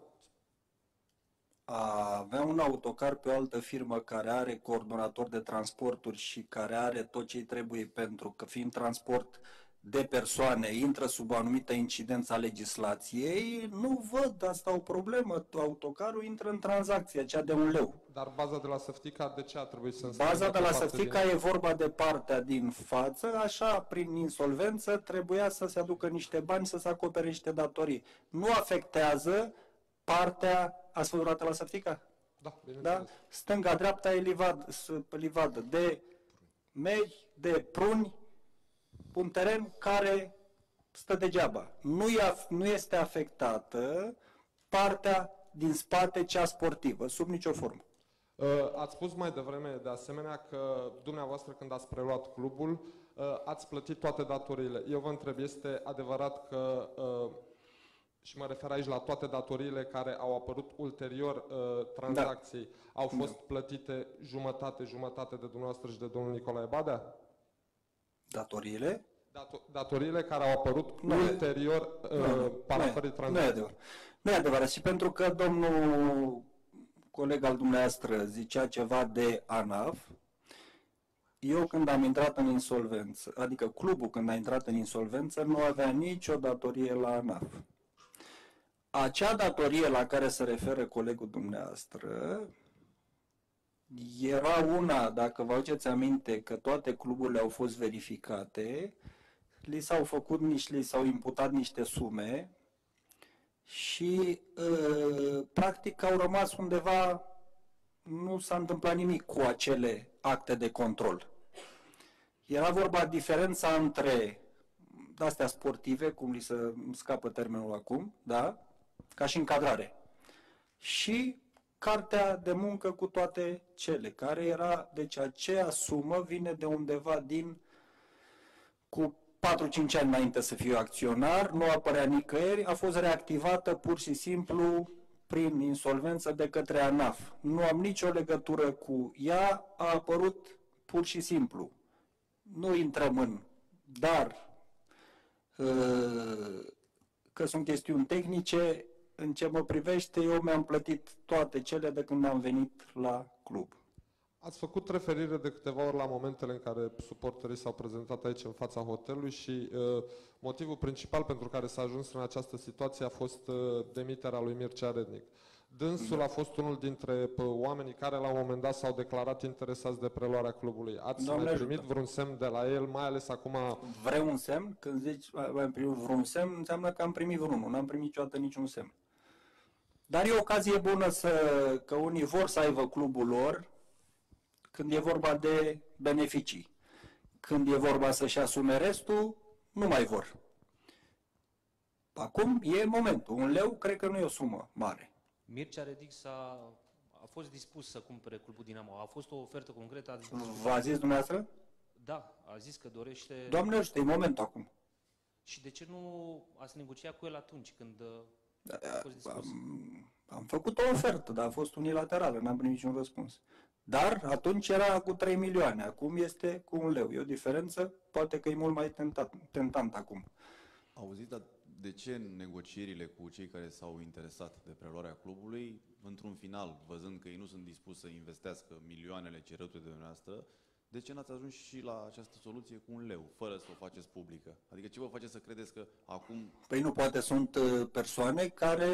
A avea un autocar pe o altă firmă care are coordonator de transporturi și care are tot ce-i trebuie pentru că fiind transport de persoane intră sub o anumită incidență a legislației, nu văd asta o problemă. Autocarul intră în tranzacție, cea de 1 leu. Dar baza de la Săftica, de ce a trebuit să Baza de la Săftica e vorba de partea din față, așa, prin insolvență, trebuia să se aducă niște bani să se acopere niște datorii. Nu afectează partea, ați fost vreodată la Săftica? Da, Da? Stânga-dreapta e livadă de meri, de pruni, un teren care stă degeaba. Nu este afectată partea din spate, cea sportivă, sub nicio formă. Ați spus mai devreme, de asemenea, că dumneavoastră, când ați preluat clubul, ați plătit toate datoriile. Eu vă întreb, este adevărat că, și mă refer aici la toate datoriile care au apărut ulterior tranzacției, au fost plătite jumătate de dumneavoastră și de domnul Nicolae Badea? Datoriile? Datoriile care au apărut ulterior parafării tranzacției. Nu e adevărat. Și pentru că domnul coleg al dumneavoastră zicea ceva de ANAF, eu când am intrat în insolvență, adică clubul când a intrat în insolvență, nu avea nicio datorie la ANAF. Acea datorie la care se referă colegul dumneavoastră era una, dacă vă aduceți aminte, că toate cluburile au fost verificate, li s-au făcut li s-au imputat niște sume și practic au rămas undeva, nu s-a întâmplat nimic cu acele acte de control. Era vorba diferența între astea sportive, cum li se scapă termenul acum, da? Ca și încadrare. Și cartea de muncă cu toate cele, care era, deci aceea sumă vine de undeva cu 4-5 ani înainte să fiu acționar, nu apărea nicăieri, a fost reactivată pur și simplu prin insolvență de către ANAF. Nu am nicio legătură cu ea, a apărut pur și simplu. Nu intrăm dar că sunt chestiuni tehnice, în ce mă privește, eu mi-am plătit toate cele de când am venit la club. Ați făcut referire de câteva ori la momentele în care suporterii s-au prezentat aici în fața hotelului și motivul principal pentru care s-a ajuns în această situație a fost demiterea lui Mircea Rednic. Dânsul a fost unul dintre oamenii care la un moment dat s-au declarat interesați de preluarea clubului. Ați mai primit vreun semn de la el, mai ales acum... Vrei un semn? Când zici am primit vreun semn, înseamnă că am primit vreunul. N-am primit niciodată niciun semn. Dar e o ocazie bună că unii vor să aibă clubul lor când e vorba de beneficii. Când e vorba să-și asume restul, nu mai vor. Acum e momentul. 1 leu cred că nu e o sumă mare. Mircea Rednic a fost dispus să cumpere clubul Dinamo. A fost o ofertă concretă. V-a zis dumneavoastră? Da, a zis că dorește... Doamne ajută, e momentul acum. Și de ce nu ați negociat cu el atunci când a fost dispus? Am făcut o ofertă, dar a fost unilaterală, n-am primit niciun răspuns. Dar atunci era cu 3 milioane, acum este cu 1 leu. E o diferență, poate că e mult mai tentant acum. Auziți, dar de ce în negocierile cu cei care s-au interesat de preluarea clubului, într-un final, văzând că ei nu sunt dispuși să investească milioanele cerute de dumneavoastră, de ce n-ați ajuns și la această soluție cu 1 leu, fără să o faceți publică? Adică ce vă face să credeți că acum... Păi nu, poate sunt persoane care...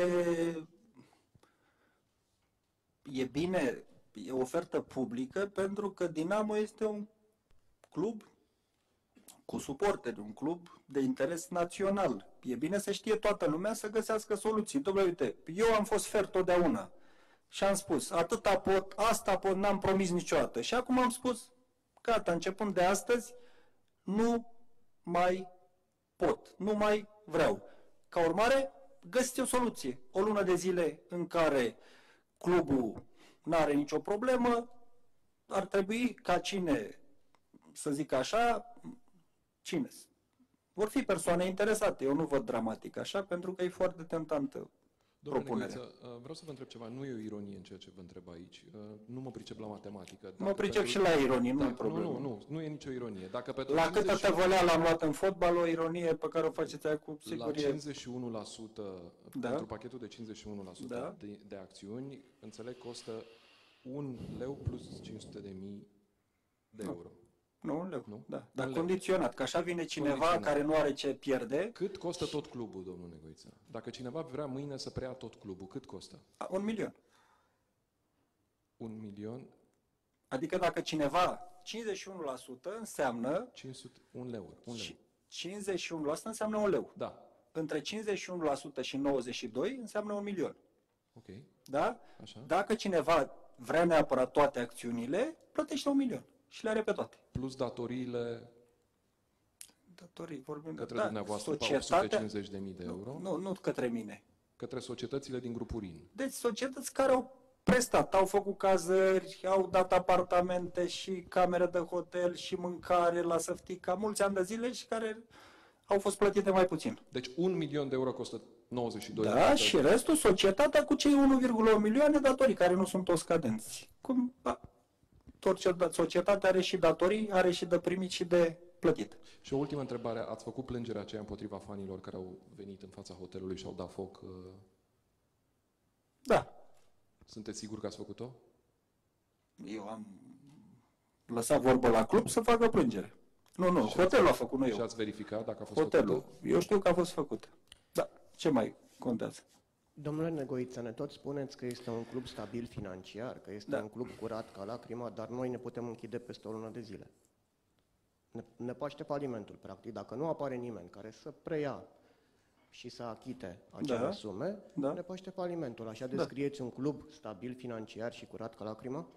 E bine, e o ofertă publică pentru că Dinamo este un club cu suporteri, un club de interes național. E bine să știe toată lumea să găsească soluții. Dom'le, uite, eu am fost fer totdeauna și am spus, atâta pot, asta pot, n-am promis niciodată. Și acum am spus, gata, începând de astăzi, nu mai pot, nu mai vreau. Ca urmare, găsiți o soluție. O lună de zile în care clubul nu are nicio problemă, ar trebui ca cine, să zic așa, cine? Vor fi persoane interesate. Eu nu văd dramatic așa, pentru că e foarte tentantă propunerea. Vreau să vă întreb ceva. Nu e o ironie în ceea ce vă întreb aici. Nu mă pricep la matematică. Mă pricep și la ironie, nu e problemă. Nu e nicio ironie. Dacă la câtă tăvăleală am luat în fotbal, o ironie pe care o faceți aia cu sigurie. La 51%, pentru pachetul de 51% de acțiuni, înțeleg, costă 1 leu plus 500.000 de euro. Nu, 1 leu. Nu? Da. Dar 1 leu. condiționat, că așa vine cineva Condiționat. care nu are ce pierde. Cât costă tot clubul, domnul Negoiță? Dacă cineva vrea mâine să preia tot clubul, cât costă? 1 milion. 1 milion, Adică dacă cineva 51% înseamnă 500, 1 leu. 1 leu. 51% înseamnă 1 leu. Da, Între 51% și 92% înseamnă 1 milion. ok. Da? Așa. Dacă cineva vrea neapărat toate acțiunile, plătește 1 milion și le are pe toate. Plus datoriile Datorii, vorbim către de dumneavoastră, societatea, 850.000 de euro, nu către mine. către societățile din grupul RIN. Deci societăți care au prestat, au făcut cazări, au dat apartamente și camere de hotel și mâncare la Săftica, mulți ani de zile și care au fost plătite mai puțin. Deci 1 milion de euro costă 92 Da, și restul societatea cu cei 1,1 milioane datorii care nu sunt toți cadenți. Cum societatea are și datorii, are și de primit și de plătit. Și o ultimă întrebare. Ați făcut plângerea aceea împotriva fanilor care au venit în fața hotelului și au dat foc? Da. Sunteți siguri că ați făcut-o? Eu am lăsat vorbă la club să facă plângere. Nu, hotelul a făcut, nu eu. Și ați verificat dacă a fost Hotelul. făcută? Eu știu că a fost făcută. Da. Ce mai contează? Domnule Negoiță, ne tot spuneți că este un club stabil financiar, că este un club curat ca lacrima, dar noi ne putem închide peste o lună de zile. Ne paște falimentul, practic. Dacă nu apare nimeni care să preia și să achite acele sume, ne paște falimentul. Așa descrieți un club stabil financiar și curat ca lacrima?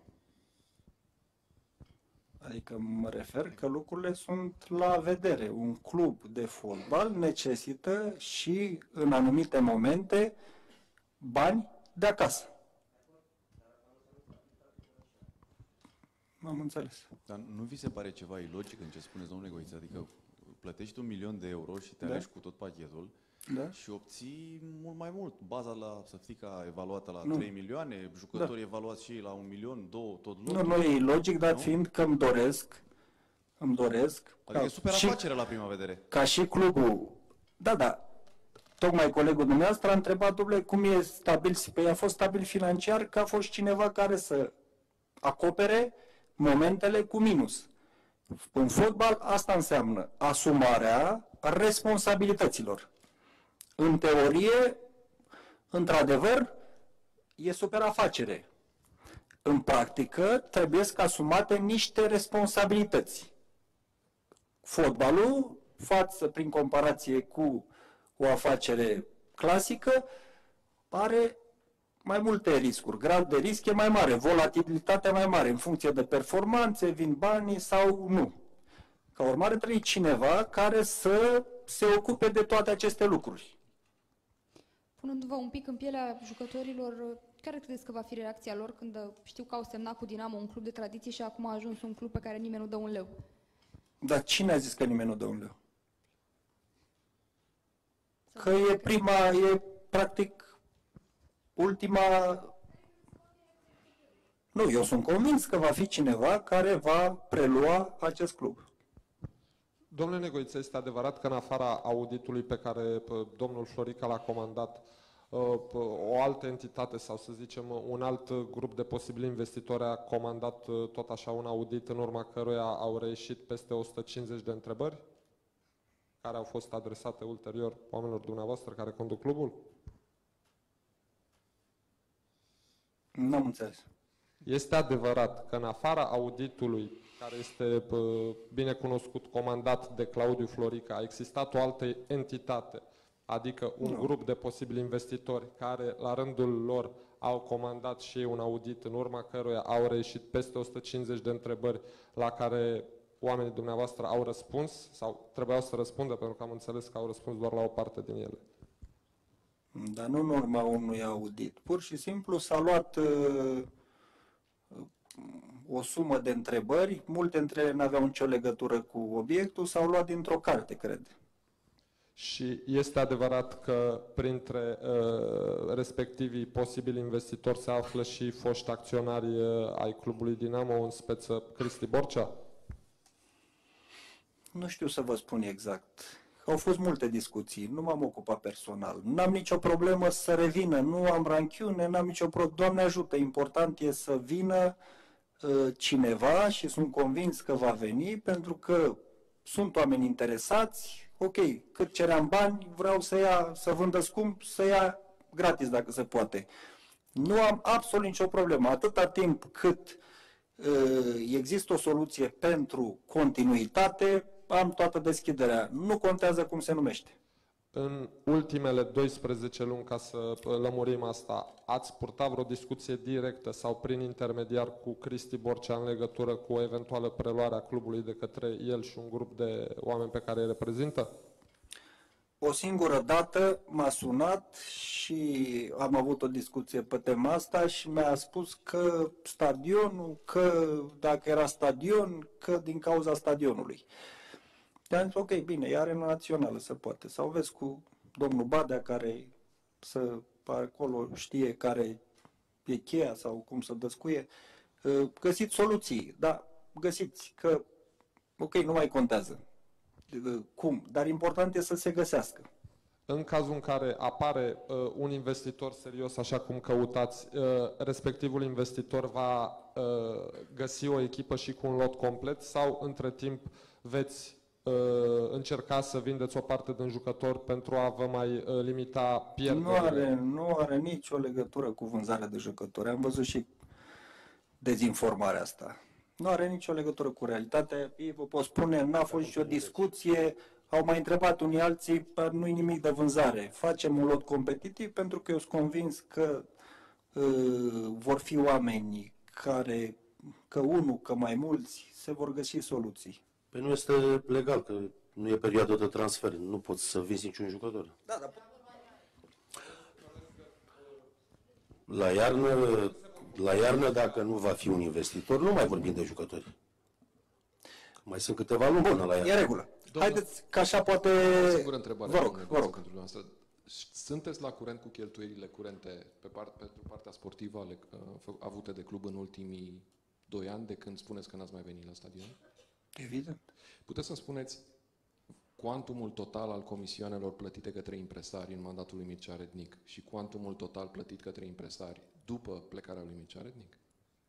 Adică mă refer că lucrurile sunt la vedere. Un club de fotbal necesită și în anumite momente bani de acasă. Am înțeles. Dar nu vi se pare ceva ilogic în ce spuneți, domnule Negoiță? Adică plătești 1 milion de euro și te alegi cu tot pachetul și obții mult mai mult. Baza la Săftica evaluată la 3 milioane, jucătorii evaluați și la 1 milion, 2, tot lotul. Nu e ilogic, dar fiind că îmi doresc Adică e super afacere la prima vedere. Ca și clubul. Da. Tocmai colegul dumneavoastră a întrebat, duble, cum e stabil? Păi a fost stabil financiar că a fost cineva care să acopere momentele cu minus. În fotbal asta înseamnă asumarea responsabilităților. În teorie, într-adevăr, e super afacere. În practică, trebuie să asumate niște responsabilități. Fotbalul, prin comparație cu o afacere clasică, are mai multe riscuri. Grad de risc e mai mare, volatilitatea mai mare. În funcție de performanțe, vin banii sau nu. Ca urmare, trebuie cineva care să se ocupe de toate aceste lucruri. Punându-vă un pic în pielea jucătorilor, care credeți că va fi reacția lor când știu că au semnat cu Dinamo un club de tradiție și acum a ajuns un club pe care nimeni nu dă 1 leu? Dar cine a zis că nimeni nu dă 1 leu? Că e practic ultima... Nu, eu sunt convins că va fi cineva care va prelua acest club. Domnule Negoiță, este adevărat că în afara auditului pe care domnul Florica l-a comandat, o altă entitate sau să zicem un alt grup de posibili investitori a comandat tot așa un audit în urma căruia au reieșit peste 150 de întrebări care au fost adresate ulterior oamenilor dumneavoastră care conduc clubul? N-am înțeles. Este adevărat că în afara auditului, care este bine cunoscut, comandat de Claudiu Florica, a existat o altă entitate, adică un grup de posibili investitori care la rândul lor au comandat și ei un audit în urma căruia au reieșit peste 150 de întrebări la care oamenii dumneavoastră au răspuns sau trebuiau să răspundă, pentru că am înțeles că au răspuns doar la o parte din ele. Dar nu în urma unui audit. Pur și simplu s-a luat o sumă de întrebări, multe dintre ele n-aveau nicio legătură cu obiectul, s-au luat dintr-o carte, cred. Și este adevărat că printre respectivii posibili investitori se află și foști acționari ai clubului Dinamo, în speță Cristi Borcea? Nu știu să vă spun exact. Au fost multe discuții, nu m-am ocupat personal. N-am nicio problemă să revină, nu am ranchiune, n-am nicio problemă. Doamne ajută, important e să vină cineva și sunt convins că va veni pentru că sunt oameni interesați, ok, cât ceream bani, vreau să vândă scump, să ia gratis dacă se poate. Nu am absolut nicio problemă. Atâta timp cât există o soluție pentru continuitate, am toată deschiderea. Nu contează cum se numește. În ultimele 12 luni, ca să lămurim asta, ați purtat vreo discuție directă sau prin intermediar cu Cristi Borcea în legătură cu o eventuală preluare a clubului de către el și un grup de oameni pe care îi reprezintă? O singură dată m-a sunat și am avut o discuție pe tema asta și mi-a spus că stadionul, că dacă era stadion, că din cauza stadionului. I-am zis, ok, bine, e arena națională, se poate. Sau vezi cu domnul Badea, care acolo știe care e cheia sau cum să dăscuie. Găsiți soluții, da, găsiți că, ok, nu mai contează. Cum? Dar important e să se găsească. În cazul în care apare un investitor serios, așa cum căutați, respectivul investitor va găsi o echipă și cu un lot complet sau între timp veți încerca să vindeți o parte din jucători pentru a vă mai limita pierderile? Nu are nicio legătură cu vânzarea de jucători. Am văzut și dezinformarea asta. Nu are nicio legătură cu realitatea. Ei vă pot spune, n-a fost nicio discuție, au mai întrebat unii alții, nu-i nimic de vânzare. Facem un lot competitiv pentru că eu sunt convins că vor fi oameni care, că unul, că mai mulți, se vor găsi soluții. Păi nu este legal, că nu e perioadă de transfer, nu poți să vinzi niciun jucător. Da, dar... La iarnă, dacă nu va fi un investitor, nu mai vorbim de jucători. Mai sunt câteva luni până la iarnă. E regulă. Haideți că așa poate... Singură întrebare. Vă rog. Pentru dumneavoastră. Sunteți la curent cu cheltuielile curente pentru partea sportivă avute de club în ultimii 2 ani, de când spuneți că n-ați mai venit la stadion? Evident. Puteți să-mi spuneți cuantumul total al comisioanelor plătite către impresari în mandatul lui Mircea Rednic și cuantumul total plătit către impresari după plecarea lui Mircea Rednic?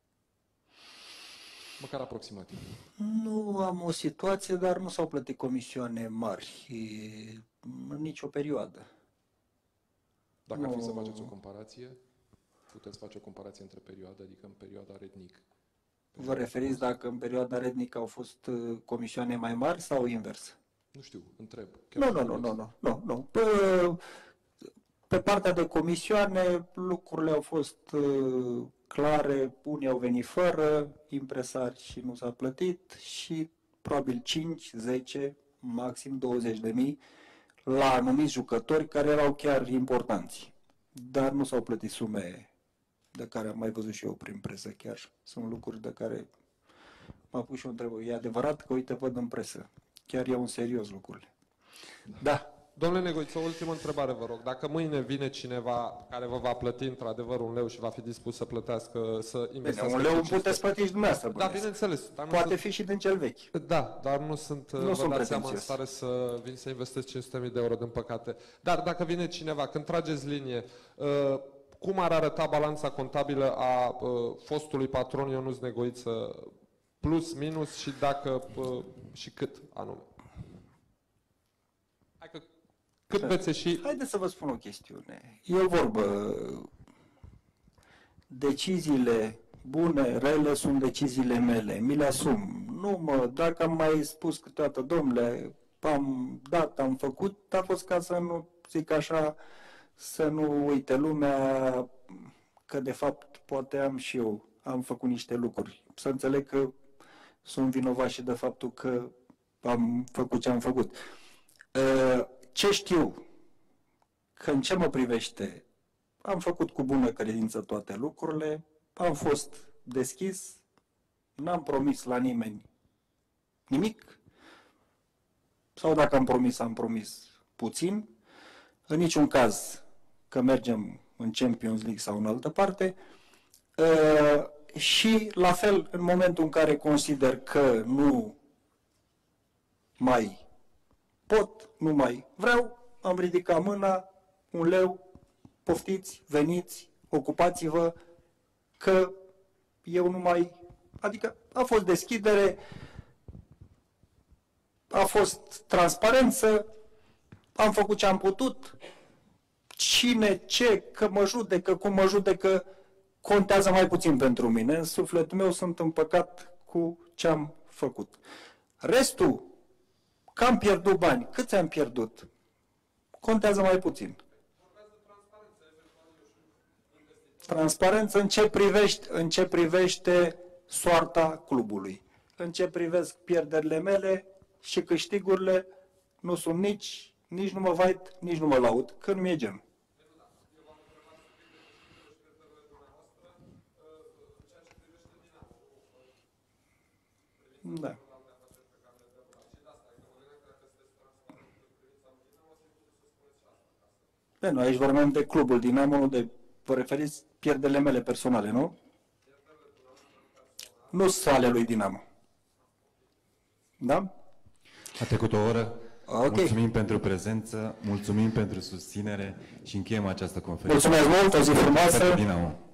Măcar aproximativ. Nu am o situație, dar nu s-au plătit comisioane mari în nicio perioadă. Dacă ar fi să faceți o comparație, puteți face o comparație între perioade, adică în perioada Rednic. Vă referiți dacă în perioada Rednic au fost comisioane mai mari sau invers? Nu știu, întreb. Nu. Pe partea de comisioane lucrurile au fost clare, unii au venit fără impresari și nu s-a plătit și probabil 5, 10, maxim 20 de mii la anumiți jucători care erau chiar importanți. Dar nu s-au plătit sume de care am mai văzut și eu prin presă chiar. Sunt lucruri de care m-a pus și o întrebare. E adevărat că, uite, văd în presă. Chiar iau în serios lucrurile. Da. Domnule Negoiță, o ultimă întrebare, vă rog. Dacă mâine vine cineva care vă va plăti într-adevăr 1 leu și va fi dispus să plătească, să investească... Bine, 1 leu puteți plăti și dumneavoastră. Da, bineînțeles. Poate fi și din cel vechi. Da, dar nu sunt, vă dați seama, în stare să vin să investesc 500.000 de euro, din păcate. Dar dacă vine cineva, când trageți linie, cum ar arăta balanța contabilă a fostului patron Ionuț Negoiță, plus, minus și dacă și cât anume? Hai că cât veți ieși? Haideți să vă spun o chestiune. E o vorbă. Deciziile bune, rele sunt deciziile mele. Mi le asum. Dacă am mai spus câteodată, domnule, am dat, am făcut, a fost ca să nu zic așa, să nu uite lumea că de fapt poate am făcut niște lucruri. Să înțeleg că sunt vinovat și de faptul că am făcut ce am făcut. Ce știu? Că în ce mă privește, am făcut cu bună credință toate lucrurile, am fost deschis, n-am promis la nimeni nimic, sau dacă am promis puțin, în niciun caz că mergem în Champions League sau în altă parte, și la fel în momentul în care consider că nu mai pot, nu mai vreau, am ridicat mâna, 1 leu, poftiți, veniți, ocupați-vă, că eu nu mai Adică a fost deschidere, a fost transparență, am făcut ce am putut. Cine, ce, că mă judecă, cum mă judecă, contează mai puțin pentru mine. În sufletul meu sunt împăcat cu ce am făcut. Restul, că am pierdut bani, câți am pierdut, contează mai puțin. Transparență în ce privește soarta clubului. În ce privesc pierderile mele și câștigurile, nu sunt nici nu mă văd, nici nu mă laud, că nu mi-e gen. Da. Bine, noi aici vorbim de clubul Dinamo, nu de, vă referiți pierderile mele personale, nu? Nu sunt ale lui Dinamo. Da? A trecut o oră. Okay. Mulțumim pentru prezență, mulțumim pentru susținere și încheiem această conferință. Mulțumesc mult, o zi frumoasă. Dinamo.